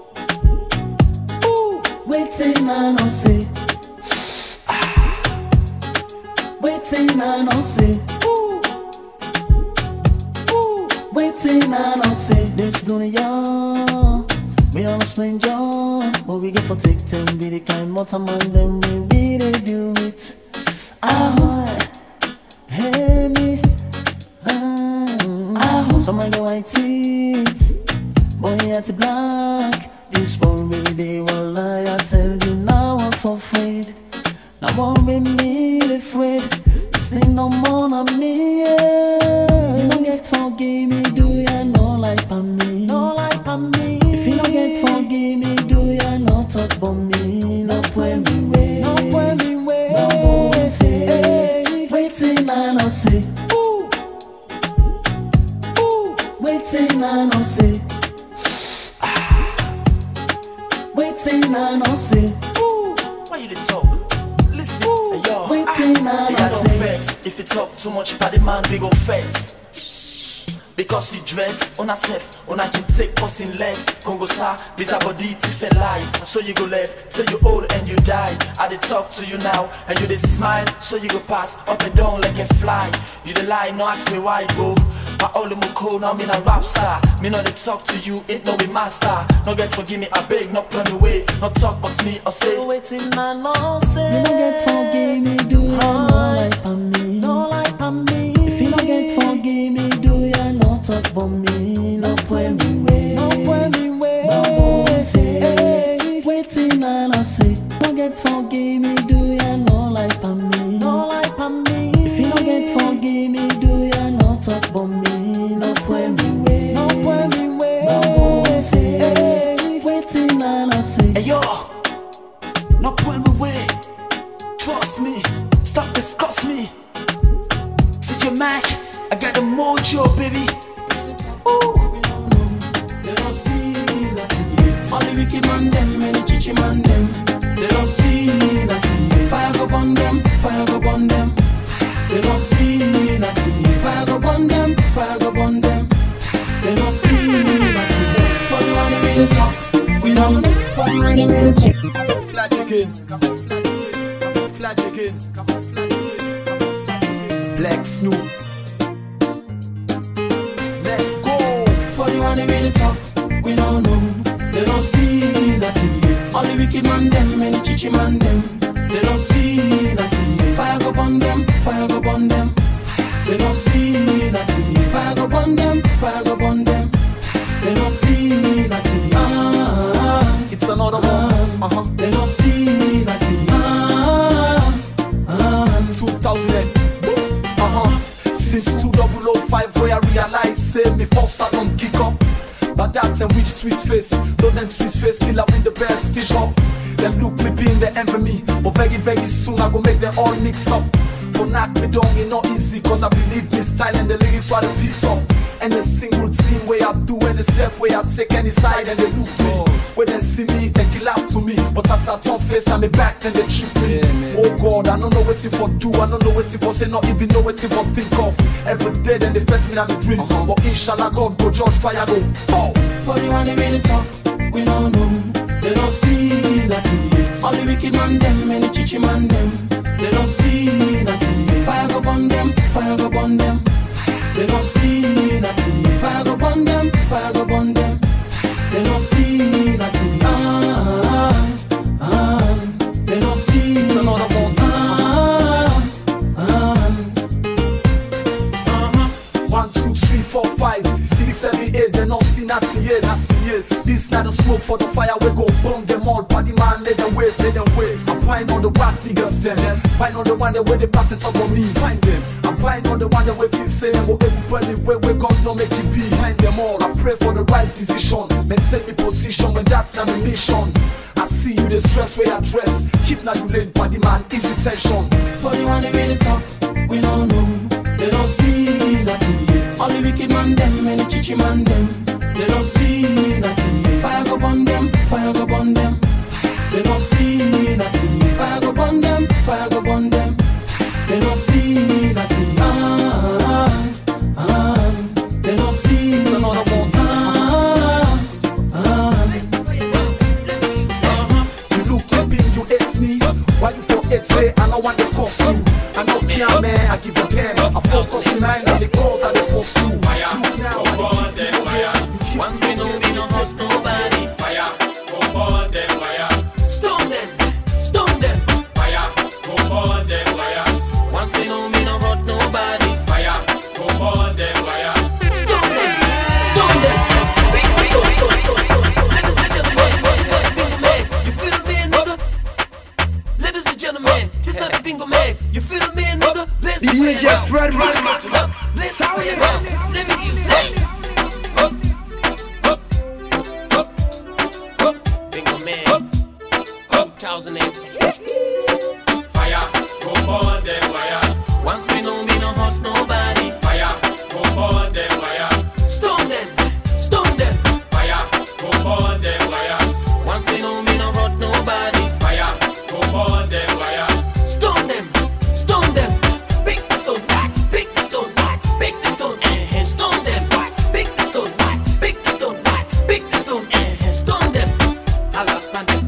Ooh. Waiting I no say. Waiting I no say. Ooh. Ooh. Waiting I no say. This dunya. We all a stranger, but we get for take ten. Be the kind more time and then we really do it. Ah, hey me, ah, some of the white teeth, boy at the black. This one really they will lie. I tell you now I'm for afraid. Now won't be me afraid. This thing no more on me. Yeah. You don't get forgive me, do ya no like for me? No like for me. If you don't get forgive me, do ya no talk about me? No point me way. No point me way. No boy say. Hey. Waiting I no say. Ooh. Ooh. Waiting I no say. Waiting I no say. Ooh. Why you dey talk? Listen, ooh, hey, yo. Waiting ah, I no hey, say. don't vex. If you talk too much, party man, we go vex. Because you dress on a self, on I can take person less. Congo sa, this a body tiff and lie. So you go left till you old and you die. I dey talk to you now and you dey smile. So you go pass up and down like a fly. You dey lie, no ask me why go. My only muko now me na rap star. Me no dey talk to you, ain't no be master. No get forgive me, I beg, no plan away. No talk but me or say. So waiting I no say. You don't get forgive me, do ya no like for me? No like for me. If you don't get forgive me, do ya no talk about me? No point me way. No point me way. No boy say. Hey. Waiting I no say. Don't get forgive me, do ya no like for me? No like for me. If you don't get forgive me, do ya no talk about me? No point me way. No point me way. No boy say. Hey. Waiting I no say. Hey yo, no point me way. Trust me, stop discuss me. See your Mac, I got the mojo, baby. Ooh. They don't see nothing yet. All the wicked man them and the chichi man them. They don't see nothing yet. Fire go burn them, fire go burn them. They don't see nothing yet. Fire go burn them, fire go burn them. They don't see nothing yet. For you wanna be the top, we don't know. For you wanna be the top. Camouflage again, camouflage again, camouflage again, camouflage again. Black Snoop. Let's go. For you wanna be the top, we don't know. They don't see nothing yet. All the wicked man them and the chichi man them. They don't see nothing yet. Fire go burn them, fire go burn them. They don't see nothing yet. Fire go burn them, fire go burn them. They don't see nothing yet. Ah, it's another one. Uh huh. They don't see nothing yet. Ah, ah. two thousand. Uh huh. Since two thousand five, where I realize, say me force I don't kick up. But that's and which twist face, don't then twist face, still I win the best, still up. Then look me being the envy me. But very, very soon I go make them all mix up. For knock me down, it not easy, cause I believe me style and the lyrics why they fix up. And the single thing where I do, any step where I take any side and they look me. When they see me, they kill out to me. But as I turn face and me back, then they shoot me. Yeah, oh God, I don't know what for do, I don't know what for say, not even know what for think of. Every day then they fetch me in my dreams. Uh-huh. But inshallah God go judge fire go. Oh. For the one they really talk, we don't know. They don't see nothing yet. All the wicked man them, and the chichi man them. They don't see nothing yet. Fire go burn them, fire go burn them. They don't see nothing yet. Fire go burn them, fire go burn them. They don't see nothing. Ah, ah, ah. They don't see another one. Ah, ah. Uh-huh. One, two, three, four, five, six, seven, eight. They don't see nothing yet. Nothing yet. This not the smoke for the fire. We go burn them all. Body man, let them wait, let them wait. I'm find all the rock diggers them. Yes. Find all the one that way they pass and talk on me. Find them. I'm find all the one that we feel saying. What everybody where we God don't make it be. Find them all. I pray for the right decision. Maintain me position when that's not my mission. I see you the stress where I dress. Keep now you late body man, easy tension. For the one they really talk, we don't know. They don't see nothing yet. All the wicked man them and the chichi man them. They don't see nothing yet. Fire go burn them, fire go burn them. They don't see nothing yet. Fire go burn them, fire go burn them. They don't see nothing. Ah, ah, ah. They don't see another one. Ah, ah. You look at me, you hate me. Why you for hate me? I don't want to cost you. I don't care, man. I give a damn. I focus in mind on the cause I don't pursue. Look now, I keep fire. Once we know we don't hurt nobody. Fire, go burn them fire. Stone them, stone them. Fire, go burn them fire. Once we know we don't hurt nobody. Fire, go burn them fire. Stone them, stone them. Big stone, stone, stone, stone, stone. Ladies and gentlemen, it's not the bingo man. You feel me, nigga? Ladies and gentlemen, it's not the bingo man. You feel me, nigga? Let's D J Fred Max. Let's go. Let me hear you say. two thousand eight. Fire, go burn them fire. Once we know we don't hurt nobody. Fire, go burn them fire. Stone them, stone them. Fire, go burn them fire. Once we know we don't hurt nobody. Fire, go burn them fire. Stone them, stone them. Pick the stone, what? Pick the stone, what? Pick the stone, and stone them, what? Pick the stone, what? Pick the stone, what? Pick the stone, and stone them. Hala, find them.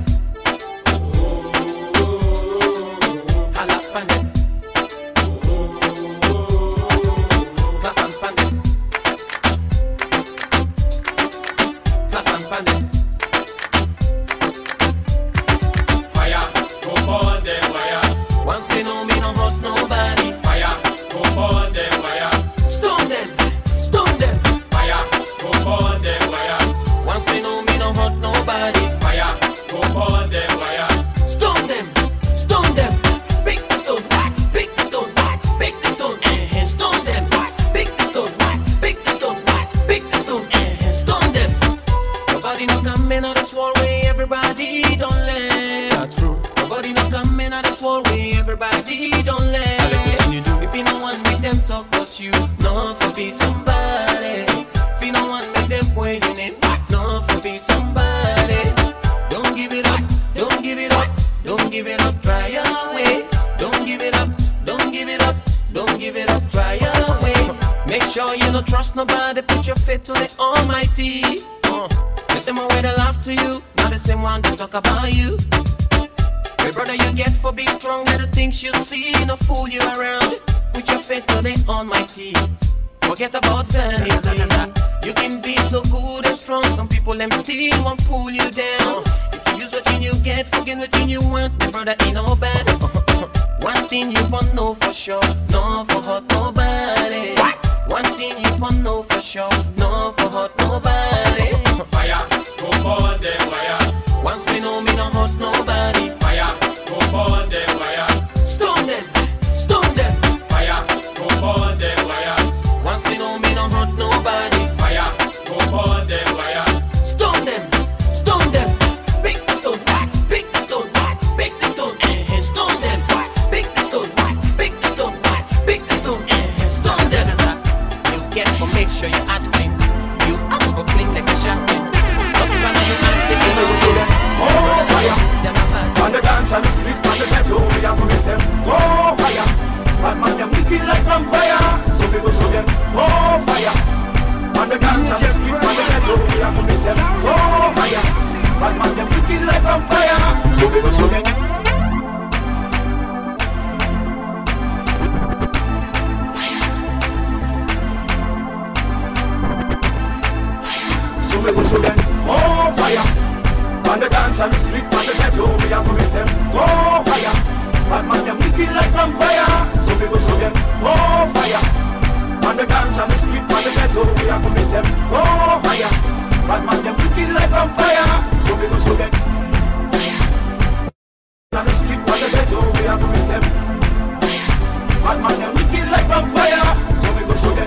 Stone them, stone them. Pick the stone, what? Pick the stone. me go so then more fire. On the dance on the street, on the ghetto, we are gonna make them more fire. Bad man them wicked like vampire, so me go so them more fire. On the dance on the street, on the ghetto, we are gonna make them more fire. Bad man them wicked like vampire, so me go so them. On the street, on the ghetto, we are gonna make them. Bad man them wicked like vampire, so me go so them.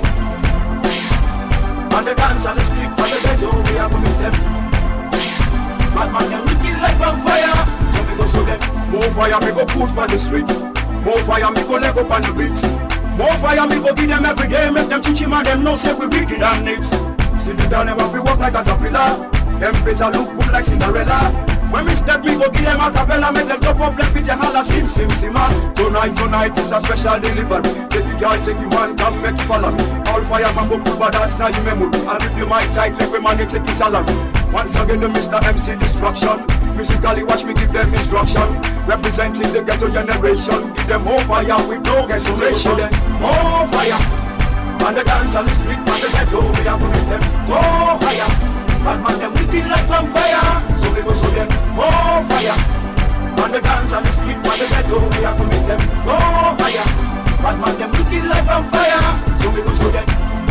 On the dance on the street, on the ghetto, we are gonna make them. Bad man them wicked like vampire, so me go so them. More fire me go put on the streets. More fire me go leg up on the beats. More fire me go give them every day. Make them teach him and them know say we wicked and needs. See the girl never fi walk like a caterpillar. Them face a look good like Cinderella. When me step me go give them a cappella. Make them top up them fit and holla sim sim simmer. Tonight tonight is a special delivery. Take the girl, take the man, come make you follow me. All fire man go put but that's now your memory. I rip the mic tight like we man they take his salary. Once again the Mister M C Destruction. Musically watch me give them instruction. Representing the ghetto generation. Give them more fire with no restoration. More fire. On the dance on the street, on the ghetto, we are gonna make them more fire. Bad man them wicked like vampire, so we go so them more fire. On the dance on the street, on the ghetto, we are gonna make them more fire. Bad man them wicked like vampire, so we go so them.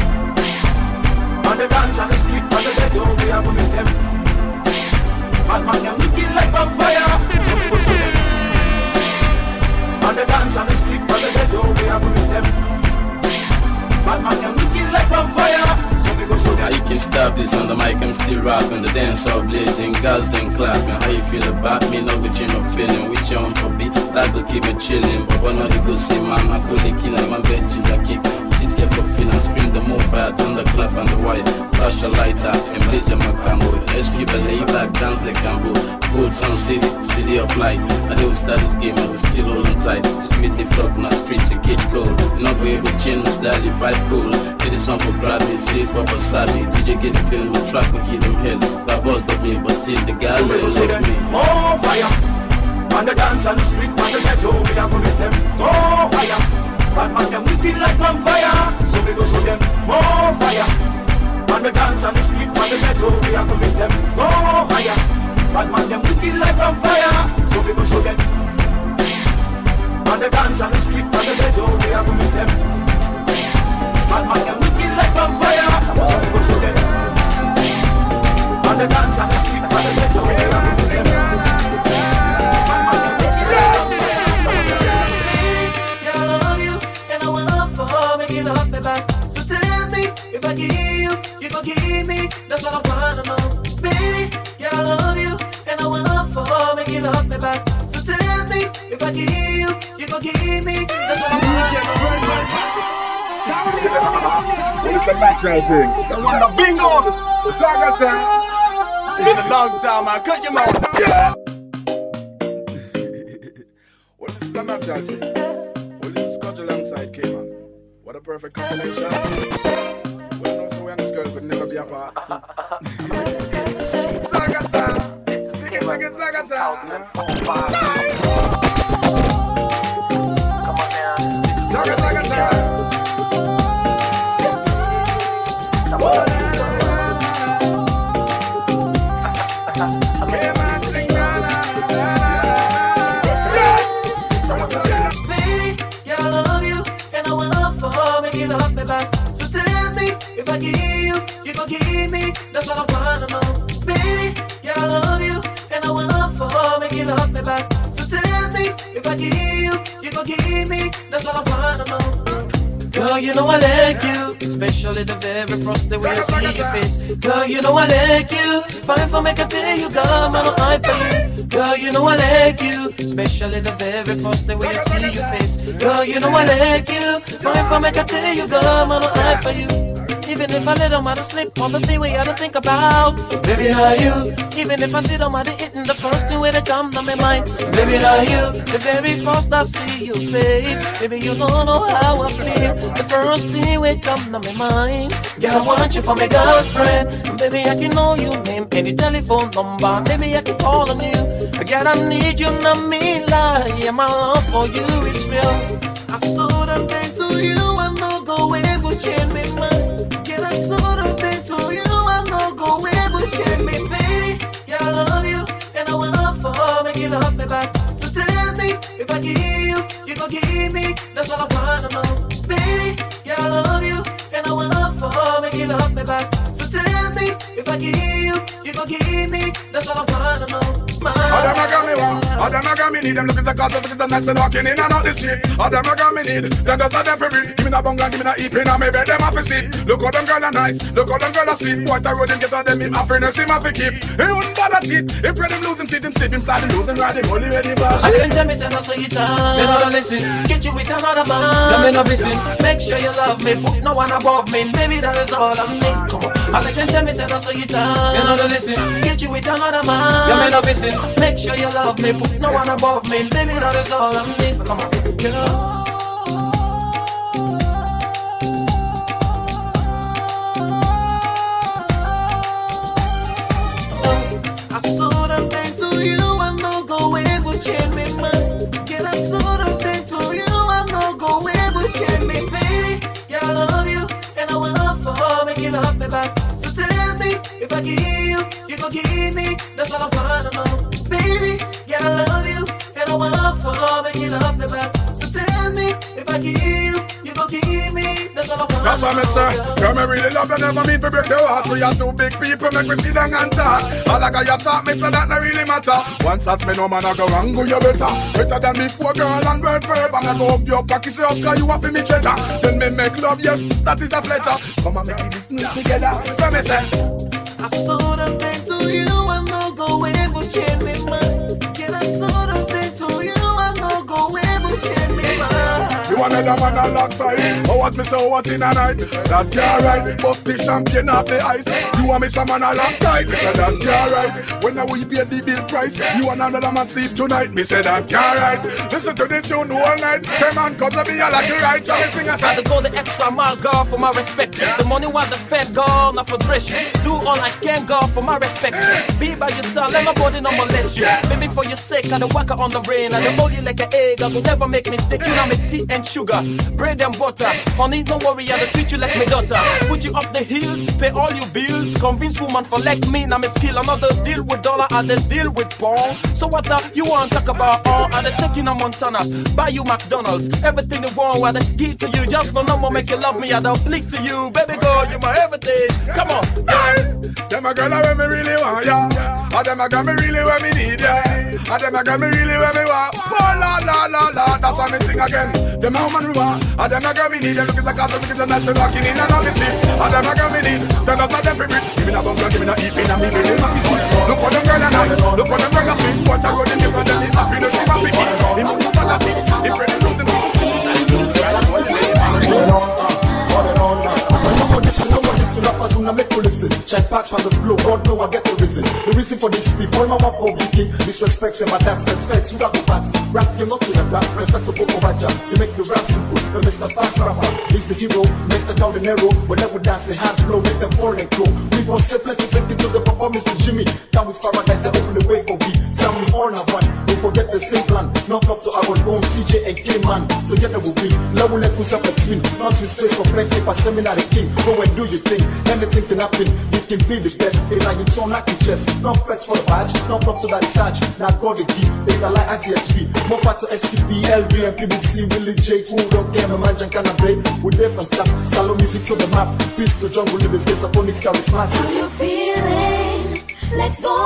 On the dance on the street, on the ghetto, we are gonna make them. Bad man them wicked like vampire, so we go so them. On the dance on the street, on the ghetto, we are gonna make them. Bad man them wicked like vampire, so we go so them. How you can stop this on the mic, I'm still rocking. The dance all blazing, girls then clapping. How you feel about me? No good you no feeling. With you on for beat, that go keep me chilling. But one of the good see man, I cool it killing. My bed ginger kick. Sit get for feeling, scream the more fire, turn the clap and the wire. Flash your lights out, and blaze your macambo. Let's keep a lay back, dance like Cambo. Good Sun City, city of light. I don't start this game, I was still holding tight. Street the flock, not street to catch cold. Not go able to change my style, it vibe cool. Did this one for Bradley, says Papa Sabi. D J get the film, the track will give them hell. That boss but me, but still the guy so will love me. More fire. On the dance on the street, on the ghetto, we are gonna make them more fire. Bad man them wicked like vampire, so we go so them more fire. On the dance on the street, on the ghetto, we are gonna make them more fire. Bad man them wicked like vampire, so we go so them. On the dance on the street, on the ghetto, we are gonna make them. Bad man them wicked like vampire, so we go so them. On the dance on the street, on the ghetto, we are gonna make them. Love me back. So tell me if I give you, you gon' give me. That's what I wanna know, baby. Yeah, I love you and I want for make you love me back. So tell me if I give you, you gon' give me. That's what I wanna know. What is a natural thing? That's a bingo. Zaga say. It's been a long time. I cut your mouth. Yeah. What is the natural thing? Well, this is Scotch alongside K-Man. What a perfect combination. Well, no, so we and this girl could never be apart. Zaga say. Sing it, sing it, Zaga say. Zaga, Zaga say. So tell me if I give you, you gon' give me. That's what I wanna know, baby. Yeah, I love you and I want for make you love me back. So tell me if I give you, you gon' give me. That's what I wanna know. Girl, you know I like you, especially the very first day when I see your face. Girl, you know I like you, fine for make I tell you, girl, man, I'm hype for you. Girl, you know I like you, especially the very first day when I see your face. Girl, you know I like you, fine for make I tell you, girl, man, I'm hype for you. Even if I let them out of sleep, all the thing we gotta think about, baby, are you? Even if I sit on my hitting the first thing where they come to my mind, baby, are you? The very first I see your face, baby, you don't know how I feel. The first thing will come to my mind. Yeah, I want you for my girlfriend. Baby, I can know your name, any telephone number. Maybe I can call on you. Girl, I need you, not me lie. Yeah, my love for you is real. I saw them thing to you, I know go away, but change me mind. Girl, I saw them thing to you, I know go away, but I give you, you gon' give me. That's all I'm trying to know. All them a got me want, all them a got me need. Them look at the cars, look at the nights and walking in and out the street. All them a got me need, them just a them for breed. Give me a bunga, give me a heap in a me bed, them a fi sleep. Look how them girl are nice, look how them girl are sweet. White a road him get on them, him happiness him a fi keep. He wouldn't bother cheat, he pray him lose him, see him sleep, him start him lose him, ride him, only ready ball. I didn't tell me say no so you turn. Then all listen, get you with another man. Let me no listen, make sure you love me, put no one above me. Maybe that is all I need. Come on, all they can tell me say no so you turn. Then all listen, get you with another man. Let me no listen, make sure you love me, put no one above me. Maybe that is all I need. Come on, girl. I saw the thing to you, I know go in will change me, man. Yeah, I saw the thing to you, I know go in will change me, baby. Yeah, I love you, and I want for make you love me back. So tell me, if I give you, you gon' give me. That's all I'm trying to know, baby. Yeah, I love you, and I want for make you love me back. So tell me, if I give you, you gon' give me. That's all I'm trying to know. That's what me say. Girl, me really love you, never mean to break your heart. We are two big people, make me sit down and talk. All I got you talk, me so that no really matter. Once as me no man, I go wrong, go you better. Better than me poor girl and word verb. And I go up your pocket, say up, cause you have to me treasure. Then me make love, yes, that is a pleasure. Come on, make it business together. So me say, I saw the thing to you, I know go in will change me, man. Yeah, I saw the thing to you, I know go in will change me, man. you another man a lock tight. Oh, what me say, what's in a night? That can't right. Bust the champagne off the ice. You want me some man a lock tight? Me say that can't right. When I we pay the bill price, you another man sleep tonight. Me say that can't right. Listen to the tune all night. Come on, come to me, I like you right. So me sing a song. I had to go the extra mile, girl, for my respect. The money was the fed, girl, not for dress. Do all I can, girl, for my respect. Be by yourself, let my body not molest you. Baby, for your sake, I don't work on the rain. I don't hold you like an egg, I will never make mistake. You know me tea and sugar, bread and butter. Honey, don't worry, I don't treat you like my daughter. Put you up the hills, pay all your bills. Convince woman for like me, now me skill. Another deal with dollar, and then deal with ball. So what the, you want to talk about? Oh, and they take you to Montana, buy you McDonald's. Everything they want, what they give to you. Just for no more make you love me, I don't flick to you. Baby girl, you my everything. Come on, yeah. Them a girl a where me really want, yeah. And them a girl me really where me need, yeah. And them a girl me really where me want. Oh la la la la, that's why me sing again. Them a woman we want, and them a girl me need. Them look at the cars, look at the nights, and walking in and out the sleep. And them a girl me need. Them just a them for breathe. Give me a bum, give me a eat, and me really happy sweet. Look for them girl a nice, look for them girl a sweet. What a good thing for them is happiness, him happy. Him happy for that thing, him ready to lose him. Rappers wanna make you listen. Check back from the flow, God know I get the reason. The reason for this people, my wife for weaking. Disrespect him, but that's respect. You got the parts. Rap, you're not to the rap. Respect to Boko Baja. You make the rap simple. The Mister Fast rapper. He's the hero, Mister Down the Narrow. Whenever dance, they hard flow, make them fall and grow. We was simple to take it to the proper Mister Jimmy. Down with paradise, I open the way for we. Sound we all have one. Don't forget the same plan. Knock off to our own C J and K man. Together we'll be. Level like we separate twin. Not with space of flex. If I seminar the king, go and do your thing. Anything can happen, you can be the best. If like you turn like your chest, not flex for the badge, not up to that research. Now God the key, if I like at the X P, more part to S Q P, L B, and P B T, Willie J, who don't care, my man, can I play? With them on top, solo music to the map, peace to jungle, live with face upon it, charismatic. How you feeling? Let's go.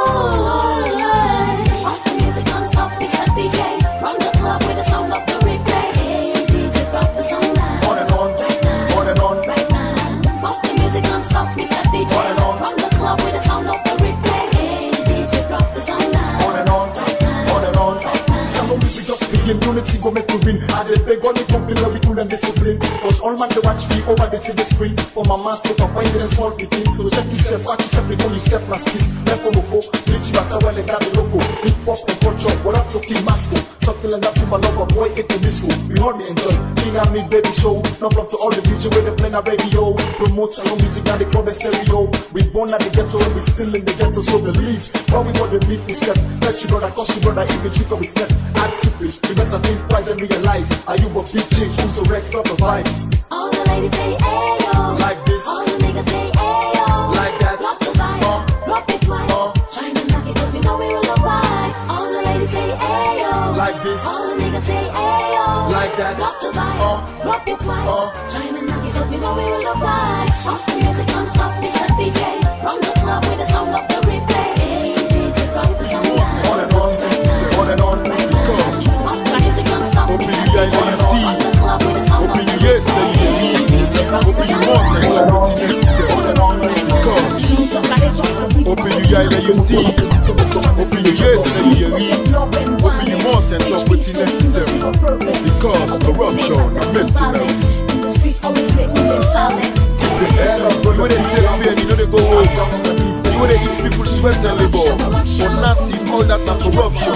Off the music non-stop, Mister D J. Run the club with the sound of the replay. Hey, D J, drop the sound now. On and on, right now, on and on, right now. Off the music non-stop, Mister D J. On and on, run the club with the sound of the replay. Hey, D J, drop the sound now. On and on, right now, on and on. Some music just begin, unity go make we win. I did beg on the company, we cool and discipline. Cause all man they watch me over the T V screen. For my man to papa, you didn't solve the thing. So check yourself, watch yourself before you step last hit. Left from Moko, reach you at Sawa, they grab the logo. Hip hop and culture, what up to King Masco. Something like that to my lover, boy, it the disco. We all me enjoy, King and me baby show. Not love to all the D J where they play na radio. Promote our music and the club and stereo. We born at the ghetto and we still in the ghetto, so believe. While we want the beef we set. Let you brother, cause you brother, even trick up with step. Ask stupid, you better think twice and realize. Are you a big change, who's a Rex, drop a vice? all the ladies say ayo. Like this. All the niggas say ayo. Like that. Drop the vibes, uh, drop it twice. Uh, China knock it cause you know we will look right. All the ladies say ayo. Like this. All the niggas say ayo. Like that. Drop the vibes, uh, drop it twice. Uh, China knock it cause you know we will look right. Off the music non-stop, Mister D J. From the club with the sound of the replay. Hey, D J, rock the sound down. On and on, on and on. Because Music don't stop, open Mister your eyes and you see. On the club with the sound of Open the your ears and you hear. Open your mouth and stop what is necessary. Because open your eyes and you see. Open your ears and you hear. Open your mouth and talk what is necessary. Because corruption is messing up. the streets always make me in silence. You know they take pain, you know they go home. You know they eat people sweat and labor. For nothing, all that na corruption.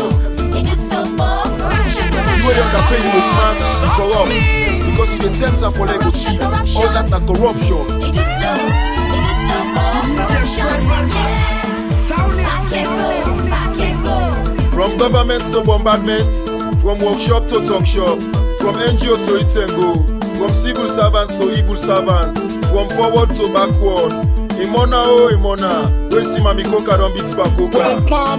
You know they underpay you with man, she corrupt. Because you dey tempt and collect with cheap. All that na corruption. From government to bombardment, from workshop to talk shop, from N G O to eat and go, from civil servants to evil servants, from forward to backward. Imona oh Imona, where see Mami Coca don't beat Coca.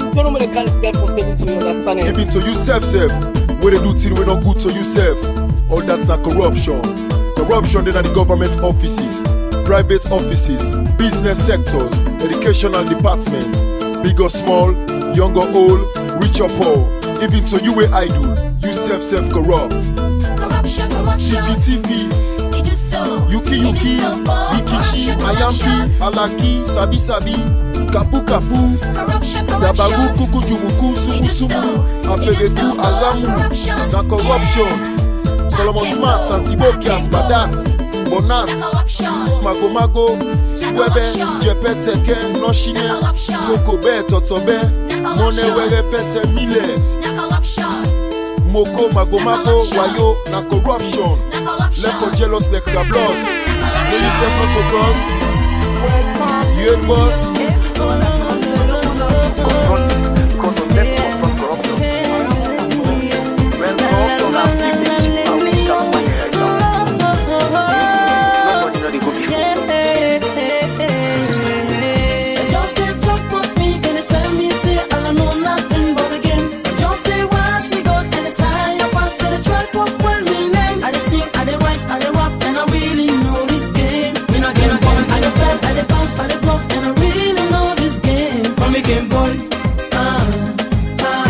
Even to you self self, where they do things we not good to you self. All that's not corruption. Corruption then at the government offices, private offices, business sectors, educational departments, big or small, young or old, rich or poor. Even to you where idle, you self self corrupt. Corruption, corruption. T V T V. Yuki Yuki, Bikishi, Ayampi, Alaki, Sabi Sabi, Kapu Kapu, Dabagu, Kuku Jumuku, Sumu Sumu, Apegetu, Alamu, na corruption. Solomon Smart, Santibo Kias, Badat, Bonat, Mago Mago, Swebe, Jepeteke, Noshine, Kokobe, Totobe, Monewere Fese Mile, Moko, Mago Mago, Wayo, na corruption. Left for jealous like the boss. When you say not to boss, you ain't boss. Game boy, ah, ah,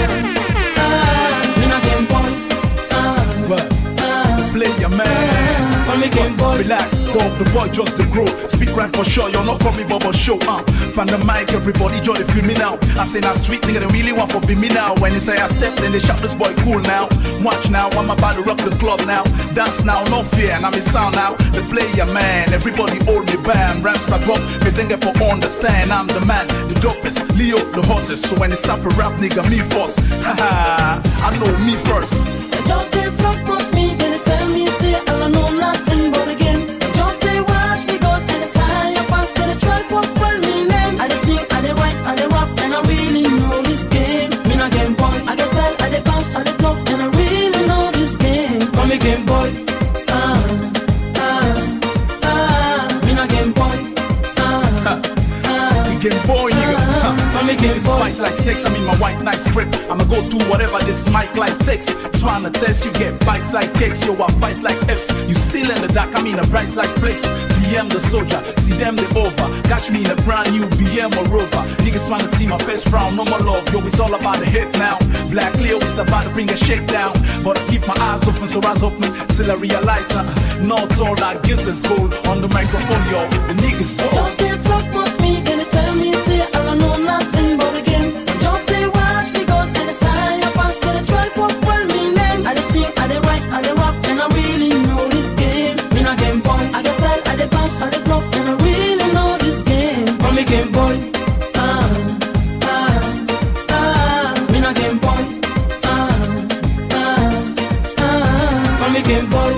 ah, me na game boy, ah, ah, play your man. I'm a game boy. Relax, dog, the boy just the grow. Speak right for sure, you're not coming Bobo show. Uh, Find the mic, everybody join the feel me now. I say that street nigga, they really want for be me now. When they say I step, then they shout this boy cool now. Watch now, I'm about to rock the club now. Dance now, no fear, and I'm in sound now. The player man, everybody hold me bam. Raps are drop, they think it for understand. I'm the man, the dopest, Leo, the hottest. So when it's time for rap, nigga, me first. Haha, I know me first. They just they talk about me, then they tell me, say, I know nothing but again. They just they watch me go, then they sign up fast, then they try to call me name. I they sing, I they write, I they rap, and I really know this game. Me na game boy, I get style, I they bounce, I they bluff, and I really know this game. Call me game boy, ah, ah, ah, me na game boy, ah, ah, the game boy, nigga. I'm a game boy. Fight like snakes, I'm in my white night script. I'ma go do whatever this mic life takes. Trying to test you, get bites like cakes. Yo, I fight like F's. You still in the dark, I'm in a bright light place. B M the soldier, see them the over. Catch me in a brand new B M or Rover. Niggas trying to see my face frown, no more love. Yo, it's all about the hit now. Black Leo is about to bring a shakedown. But I keep my eyes open, so eyes open till I realize uh, not all that guilt is gold. On the microphone, yo, the niggas bold. Just they talk about me, then they tell me, say, I know nothing but again. Just they watch me go, then they sign up fast, then they try to call me name. I they sing, I they write, I they rap, and I really know this game. Me na game boy, I get style, I they bounce, I they bluff, and I really know this game. I'm a game boy, ah, ah, ah, me na game boy, ah, ah, ah, I'm a game boy.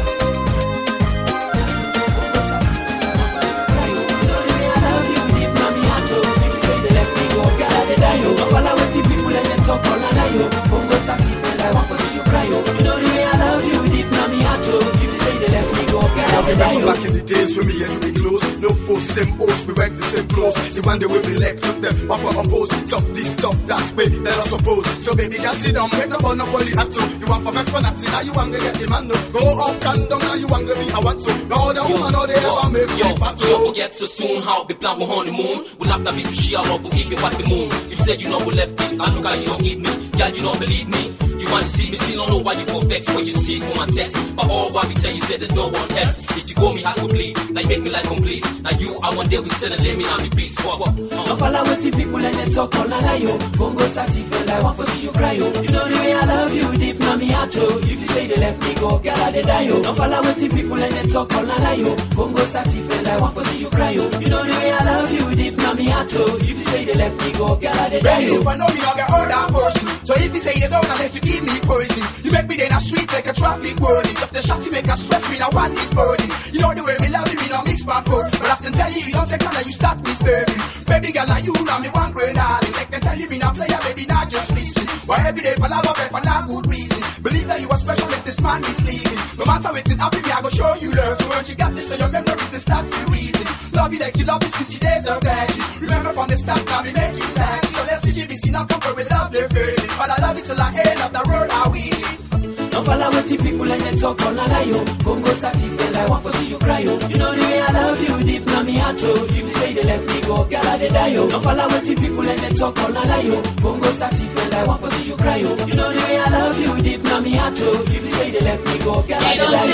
Remember back in the days when me and we close. No force, same oaths, we wear the same clothes. The one day we be like, look them, one for oppose. Top this, top that, way, let us oppose. So baby, can sit down, make up on the body hat to. You want for max for Nazi, now you want to get the man. No. Go up and down, now you want to be, I want to. No other woman, no they ever make me. back to you. Forget so soon how the plan for honeymoon. We'll have to be to share love, we'll give what the moon. If you said you know we left it, I look how you don't need me. Girl, you don't believe me. You want to see me, still don't know why you go vex when you see it from my text. But all what we tell you said there's no one else. If you go, me heart will bleed. Now you make me life complete. Now you, I one day we send a limit on me beats. What, what? Uh. Don't follow with the people and they talk all night, yo. Congo satisfied, I want to see you cry, yo. You know the way I love you, deep na me heart, yo. If you say they left me go, girl, I they die, yo. Don't follow with the people and they talk all night, yo. Congo satisfied, I want to see you cry, yo. You know the way I love you, deep na me heart, yo. If you say they left me go, girl, I they die, yo. If I know me, I'll get all that person. So if you say they don't, I'll let you give me poison. You make me then a street like a traffic warning. Just a shot to make a stress me, now want this burden. You know the way me love you, me now mix my code. But I can tell you, you don't take time, you start me stirring. Baby girl, now you know me one great darling. Like can tell you, me now player, baby, not just listen. Why every day, palava, for not good reason. Believe that you are special, as this man is leaving. No matter what's in happy, me I go show you love. So once you got this, so your memories and start to reason. Love you like you love me since you days of virgin. Remember from the start, now me make you sad. So let's see G B C now come for we love their feeling. But I love it till I end up the road I will. Don't follow with the people and they talk all night, yo. Congo satisfied, I want to see you cry, yo. You know the way I love you, deep na me heart, yo. If you say they left me go, girl, I they die, yo. Don't follow with the people and they talk all night, yo. Congo satisfied, I want to see you cry, yo. You know the way I love you, deep na me heart, yo. If you say they left me go, girl, I they die,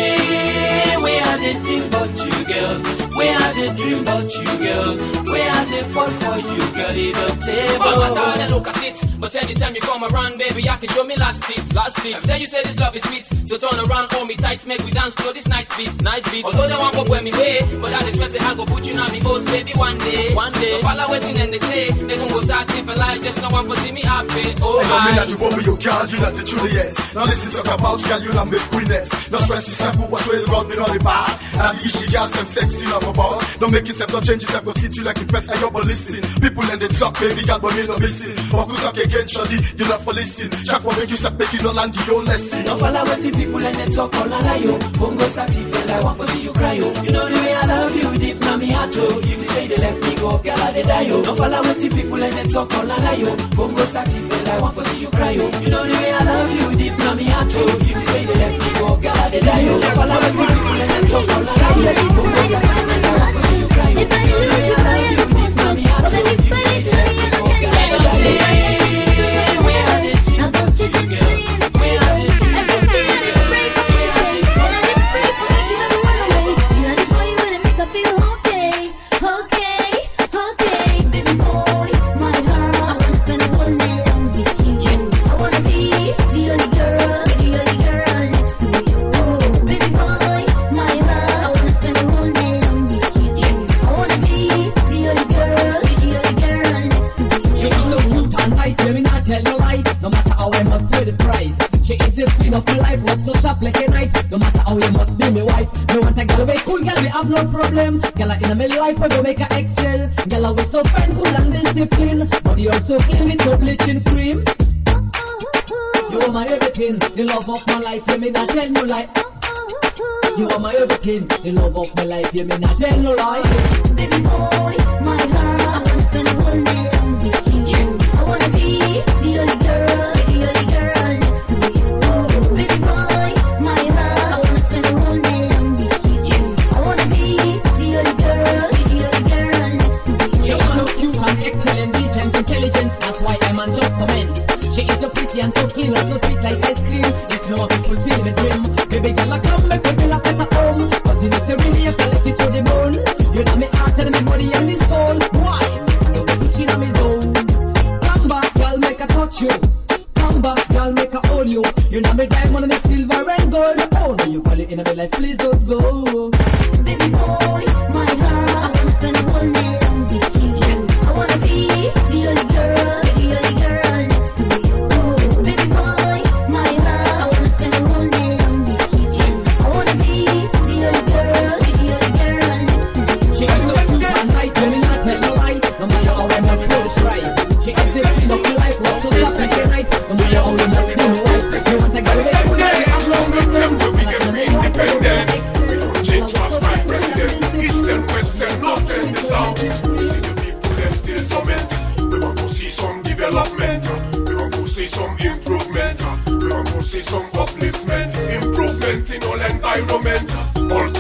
yo. Where are they think about you, girl? Where are they dream about you, girl? Where are they fall for you, girl? It don't take But I they look at it. But anytime you come around, baby, I can show me last it, last it. Tell you say this love is sweet, so turn around, hold me tight, make we dance to this nice beat, nice beat. Although they want to wear me way, but that is where say I go put you on me host, baby, one day, one day. So follow waiting and they say they gon' go start living life, just no one for see me happy. Oh, I don't mean that you want me, you girl, you not the Juliet. Now listen talk about girl, you not make queenettes. No stress yourself, who was where the God been on the path. And the issue girls them sexy love about. Don't make yourself, don't change yourself, go treat you like a pet, and you're but listen. People and they talk, baby, girl, but me no missing. But who's talk again, Shadi, you not for listen. Check for make you step, make you no land your own lesson. Don't follow with the people and they talk all night, yo. Congo satisfied, I want to see you cry, yo. You know the way I love you, deep na me heart, yo. If you say they left me go, girl, I they die, yo. Don't follow with the people and they talk all night, yo. Congo satisfied, I want to see you cry, yo. You know the way I love you, deep na me heart, yo. If you say they left me go, girl, I they die, yo. Don't follow with the people and they talk all night, yo. Congo satisfied, I want to see you cry, yo. You know the way I love you, deep na me heart, yo. If you say they left me go, girl, I they die, yo. Now don't you think no problem. Gala in a my life, I go make her excel. Gala we so fine, cool and discipline. Body also clean with no bleaching cream. You are my everything, the love of my life. You may not tell no lie. You are my everything, the love of my life. You may not tell no lie. Baby boy, my heart, I wanna spend a whole day long with you. I wanna be the only girl, the only girl next to you. Baby boy, my heart, I wanna spend a whole day long with you. I wanna be the only girl, the only girl next to you. She is so cute and excellent, decent, intelligent. That's why I'm on just comment. She is so pretty and so clean and so sweet like ice cream. Yes, me want to fulfill my dream. Baby girl, I come back with me like at home. Cause you know, say really, I select it to the bone. You know me heart and me body and me soul. Why? You be bitching on me zone. Come back, girl, make a touch you. Come back, girl, make a hold you. You know me diamond and me silver and gold. Oh, no, you fall in my life, please don't go. Baby boy, my heart, I wanna spend a whole day long with you. I wanna be the only girl, the only girl next to you. Baby boy, my heart, I wanna spend a whole day long with you. I wanna be the only girl, the only girl next to you. She is so cute and nice, let me not tell no lie. No matter how I must feel this right. She is the queen of my life, what's so soft like a night. No matter how I must feel this right. You want to get away from me. As long as them do we get independent. We don't change past my president. East and west and north and the south. We see the people them still torment. We want to see some development. We want to see some improvement. We want to see some upliftment. Improvement in all environment. All thing for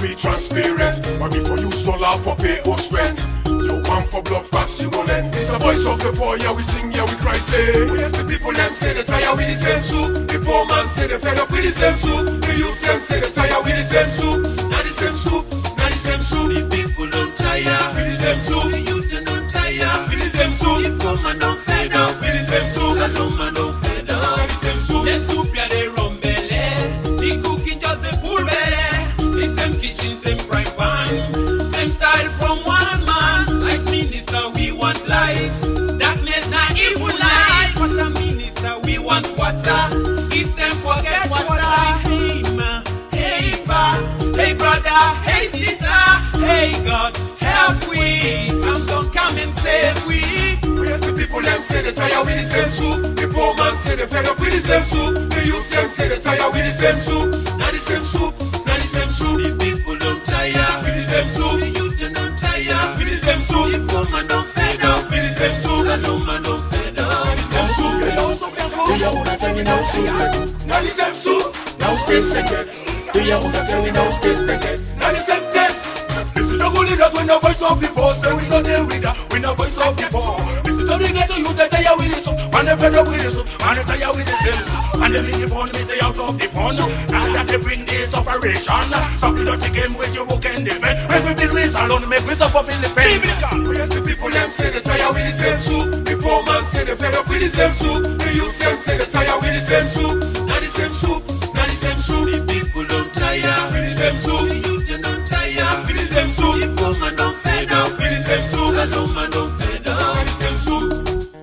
we transparent. But before you dollar for pay us rent. You want for bluff pass you go lend. It's the voice of the poor, yeah we sing, yeah we cry, say. Yes, the people them say they tired with the same soup. The poor man say they fed up with the same soup. The youth them say they tired with the same soup. Not the same soup, not the same soup. The people don't tire with the same soup. The youth they don't tire with the same soup. The poor man don't fed up with the same soup. Salon man don't fed up with the same soup. The soup yeah they rum belly. The cooking just the poor belly. The same kitchen, same fry pan. Same style from one man. Like minister we want light. Darkness not evil light. What I mean is that we want water. It's them forget water. Hey ma, hey pa, hey brother, hey sister, hey God, help we. Come down, come and save we. Where's the people them say they tired with the same soup? The poor man say they fed up with the same soup. The youth them say they tired with the same soup. Not the same soup, not the same soup. The people don't tire with the same soup. The youth they don't tire with the same soup. The poor man don't fed up with the same soup. Salon man don't fed up with the same soup. Do you wanna tell me no soup? Not the same soup. Now taste like it. Do you wanna tell me no taste like it? Not the same taste. This is the good leaders when the voice of the poor. Say we don't deal with that. We the voice of the poor. This is the big get to you that tire with this. Man they fed up with this. Man they tire with the same soup. And they bring the phone me say out of the pond. Now that they bring this operation. Stop the dirty game with your book and the pen. Make we build this alone. Make we suffer feel the pain. Where's the people them say they tire with the same soup? The poor man say they fed up with the same soup. The youth them say they tire with the same soup. Not the same soup. Not the same soup. The people don't tire with the same soup. The youth they don't tire with the same soup. The poor man don't fed up with the same soup. Salon man don't fed up with the same soup.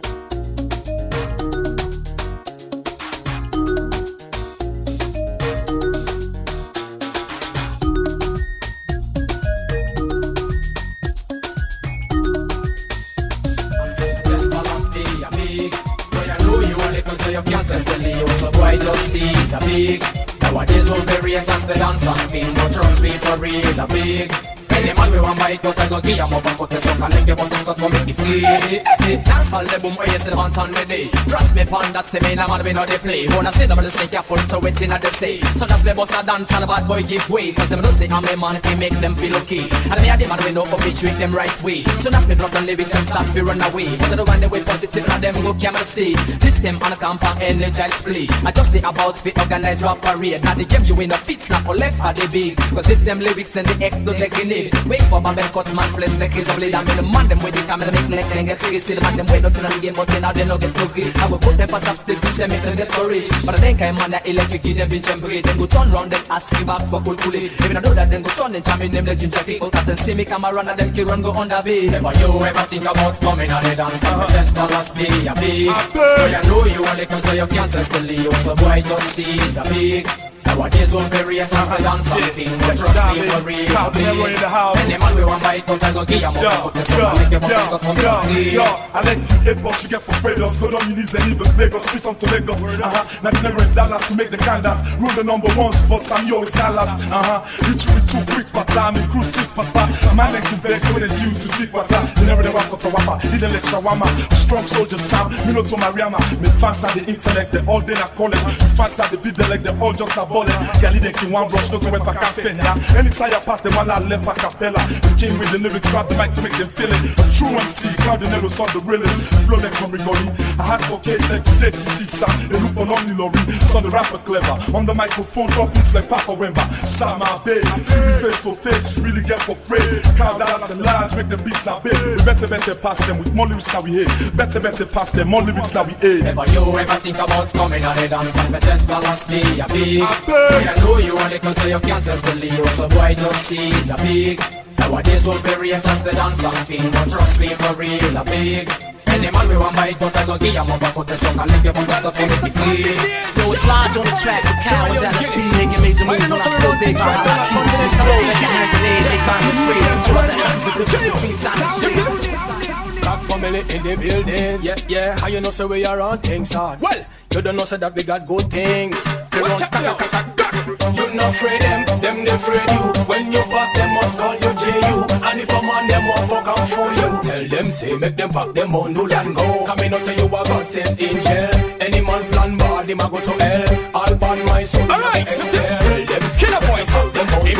You can't test the Leo, so boy just see it's a big. Nowadays we'll be as the dance and thing, but trust me for real a big. Any man we want bite, but I go give him up and cut the suck and leg you but the start for make me free. Dance all the boom, oh yes, the hunt on me day. Trust me pon that, say me nah man we know they play. Wanna see them and say careful to it in the say. So that's the boss a dance and a bad boy give way. Cause them don't say I'm a man, they make them feel okay. And me a the man we know but we treat them right way. So that's me drop the lyrics and start to run away. But the one they way positive and them go camera stay. This time on a camp for any child's play. I just the about fit organize rap parade. Now the game you win a fits not for left for the big. Cause it's them lyrics then they explode like grenade. Wait for my bell cut man flesh like his blade. I mean the man them with the camera make like them get free. See the man them wait nothing on the game but then now they no get so free. I will put them on top still teach them make them get courage. But I think I'm on that electric give them bitch and breed. Then go turn round them ask me back for cool cool. Even I know that then go turn and jam in them like ginger tea. But then see me come around and them kill run go under bed. Never you ever think about coming on the dance and test the last day a big. Boy I know you want to come so you can't test the Leo. So boy just see it's a big. Nowadays won't be rate as the dance something. But trust me for real a big. Any man we want bite but I go give him up. Put the sun and make them up the stuff from me. Yo, I like eight bucks you get for Fredos. Go down your knees and even Lagos. Split on to Lagos. Uh-huh. Now the never in Dallas to make the candas. Rule the number one spots and you always Dallas. Uh-huh. You chew it too quick, pata. Me cruise sick, papa. Man like the vex when it's you to deep pata. You never never got to wapa. He didn't let shawama. Strong soldiers sound. Me no to Mariama. Me fans are the intellect. They all day at college. Fans are the beat they like. They all just a bullet. Gali they king one rush. No to wait for campaign. Yeah. Any sire pass the one I left for capella. The king with the lyrics. Grab the mic to make them feel it. A true M C. Crowd the never saw the realest. Flow like from Rigoli. I had for cage like today to see Sam. They look for lonely Lori. Saw the rapper clever. On the microphone drop beats like Papa Wemba. Sama babe. See me face for face. Really get for free. Carl Dallas and lies make them beats now big. We better better pass them with more lyrics that we hate. Better better pass them more lyrics that we hate. Never you ever think about coming on the dance and test the last day a big. Boy I know you want it so you can't test the Leo. So boy just see it's a big. Nowadays won't be rate as the dance something. But trust me for real a big. Any man we want bite but I go give him up and put the song and leave you on the stuff for me to free. So it's large on the track with Cal with that speed. Making major moves when I still dig right now. Keep it slow like a hand grenade. Makes me free. Drop the essence of the difference between sound and shit. Black family in the building, yeah, yeah. How you know say we are on things hard? Well, you don't know say that we got good things. You not afraid them, them they afraid you. When you pass them must call you J U. And if a man them won't fuck come for you, tell them say make them pack them bundle and go. Come in no say you are God sent angel. Any man plan bad, him a go to hell. All ban my soul. Alright, tell them killer boys, them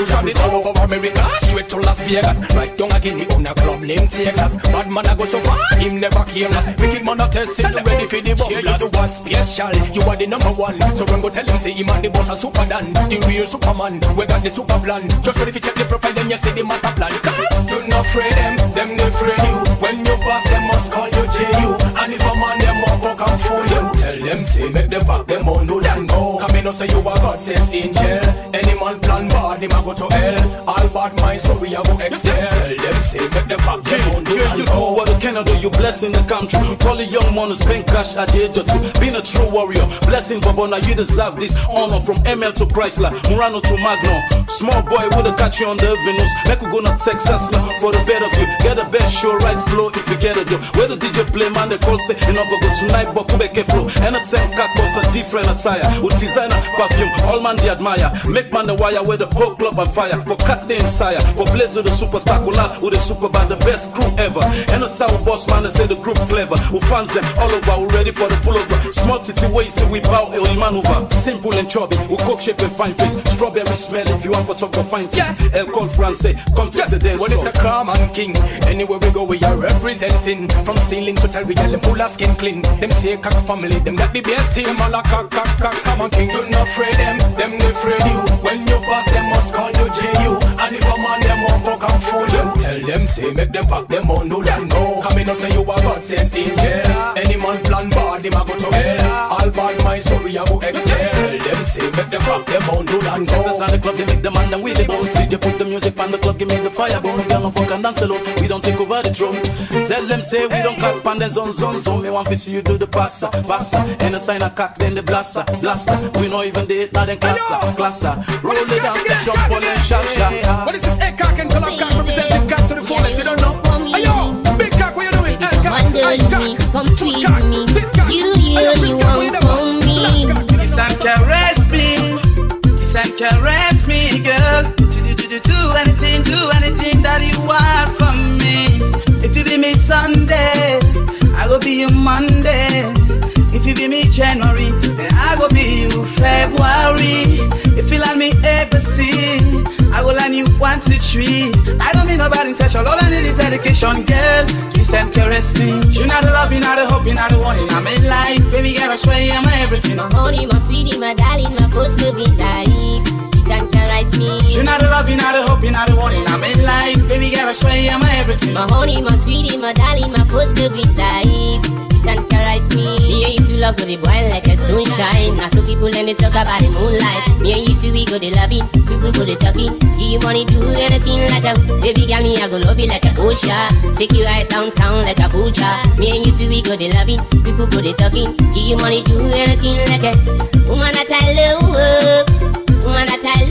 You travel all over America, straight to Las Vegas. Right down again, he own a club named Texas. Bad man I go so far, him never came last. Wicked man a test, you ready for the bomb. You are special, you are the number one. So when go tell him, say him and the boss are super done. The real Superman, we got the super plan. Just ready to check the profile, then you say the master plan. Cause you're not afraid them, them they afraid you. When you pass, them must call you J U. And if a man them up, fuck and fool you. Tell them, say, make them back, them on do that go. Come in, no say you are God sent angel. Any man plan bad, him a go to hell. All bad mind, so we a go excel. Tell them, say, make them back, them on do that you go. do what you cannot do, you blessing the come true. Call a young man to spend cash at the age of two. Being a true warrior, blessing Bobo, now you deserve this honor. From M L to Chrysler, Murano to Magno. Small boy with a catch you on the avenues. Make we go to Texas now for the better of you. Get the best show, right flow if you get it though. Where the D J play, man, they call say enough for go tonight, but Kubeke flow. And a ten cat cost a different attire. With designer, perfume, all man they admire. Make man the wire where the whole club on fire. For Cat the Sire, for Blaze with the superstar, collab with the super band, the best crew ever. And a sour boss man, they say the group clever. Who fans them all over, we ready for the pullover. Small city way, say we bow, we maneuver. Simple and chubby, we cook shape and fine face. Strawberry smell if you want for talk of fine things. El Col France, come take the dance. Well, it's a calm and king. Anywhere we go, we are representing. From ceiling to tell we get them full of skin clean. Them say cock family, them got the best team. All a cock, cock, cock, come on king. You're not afraid them, them they afraid you. When you pass, them must call you J U. And if a man them won't fuck and fool you. Tell them, say, make them back, them on do that no. Come in and say you are God sent angel. Any man plan bad, them a go to hell. All bad minds, so we a go excel. Tell them, say, make them back, them on do that no. Texas and the club, they make the man and we the boss. D J put the music on the club, give me the fire bone. Girl and fuck and dance alone, we don't take over the throne. Tell them, say, we don't cut pan, then zone, zone, zone. Me want to see you do the passa, passa. And the sign a cock, then the blaster, blaster. We not even date, not then classa, classa. Roll it down, step jump, pull and shot, shot. What is this? Egg cock and collab cock representing cock to the fullest, you don't know? Ayo, big cock, what you doing? Egg cock, ice cock, come tweet me. You, you, you want from me. This time caress me. This time caress me, girl. Do, do, do, do, do anything, do anything that you want from me. If you be me Sunday, I go be you Monday. If you be me January, then I go be you February. If you like me A B C, I go learn you one, two, three. I don't mean nobody intention, all I need is dedication, girl. Kiss and caress me. You not the love, you not the hope, you not the one in my life. Baby girl, I swear you're my everything. My honey, my sweetie, my darling, my first loving life. Kiss and caress me. You not the love, you not the hope, you not the one in my life. Baby girl, I swear you're my everything. My honey, my sweetie, my darling, my first loving life. And caress me. Me and you two love go the boil like a sunshine. I saw people and they talk about the moonlight. Me and you two we go the loving, people go the talking. Do you wanna do anything like a baby girl? Me I go love you like a Osha. Take you right downtown like a butcher. Me and you two we go the loving, people go the talking. Do you wanna do anything like a woman that I love, woman that I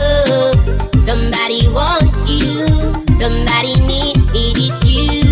love? Somebody wants you, somebody need it is you.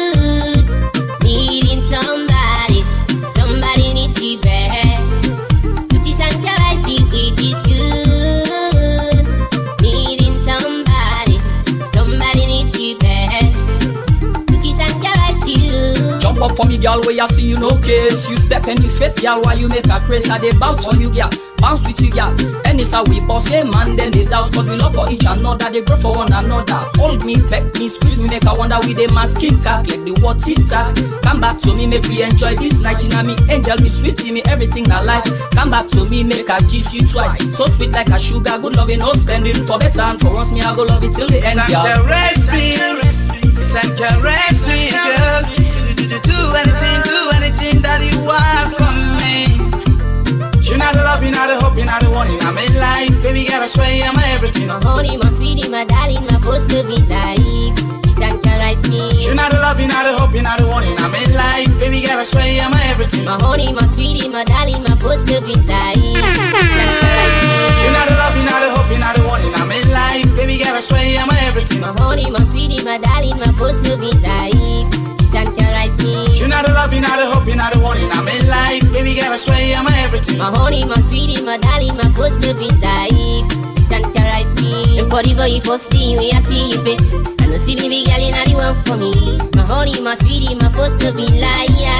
Needing somebody, somebody needs you back. To kiss and caress you, it is good. Needing somebody, somebody needs you back. To kiss and caress you. Jump up for me, girl, where you see you no case. You step in the face, girl, while you make a craze. I dey bounce for you, girl. Bounce with you, girl. And it's how we boss, hey man, then they doubt. Cause we love for each another, they grow for one another. Hold me, peck me, squeeze me, make I wonder with a man skin cock. Like the what it tack. Come back to me, make we enjoy this night. You know me, angel, me, sweetie, me, everything I like. Come back to me, make I kiss you twice. So sweet like a sugar, good loving, no spending. For better and for once, me, I go love it till the end, girl. Caress me, yes, and caress me, girl. Do, do, do, do anything, do anything that you want from me. You not the love, you not the hope, you not the one in my life. Baby girl, I swear you're my everything. My honey, my sweetie, my darling, my first loving life. Kiss and caress me. You not the love, you not the hope, you not the one in my life. Baby girl, I swear you're my everything. My honey, my sweetie, my darling, my first loving life. Kiss and caress me. You not the love, you not the hope, you not the one in my life. Baby girl, I swear you're my everything. My honey, my sweetie, my darling, my first loving life. And caress me. You not the love, you not the hope, you not the one in my life. Baby girl, I swear you're my everything. My honey, my sweetie, my darling, my first loving life. And caress me. And for the very first thing when I see your face, I know see baby girl, you're not the one for me. My honey, my sweetie, my first loving life.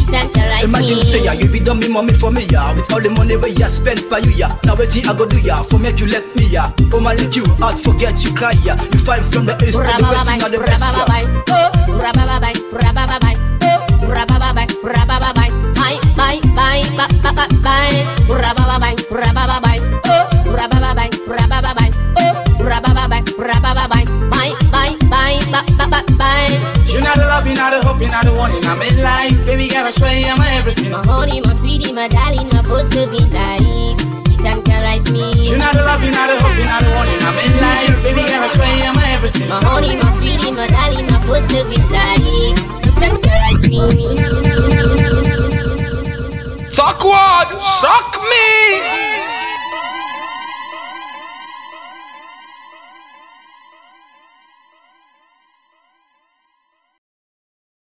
Imagine say ya, you be done me mommy for me ya. With all the money where ya spend for you ya. Now what I go do ya, for make you let me ya. Oh my let you out, forget you cry ya. You find from the east to the west, you know the rest ya. Oh, rababai, rababai, oh, rababai, rababai, bye, bye, bye, bye, bye, bye, rababai, rababai, oh, rababai, rababai, oh, rababai, rababai, bye, bye, bye, bye, bye, bye. You're not the love, you're not the hope, you're not the one in my life. Baby girl, I swear I'm everything. My honey, my sweetie, my darling, my supposed to be life. Please anchorize me. You're not the love, you're not the hope, you're not the one in my life. Baby girl, I swear I'm everything. My honey, my sweetie, my darling, my supposed to be life. Please anchorize me. Talk word, shock me.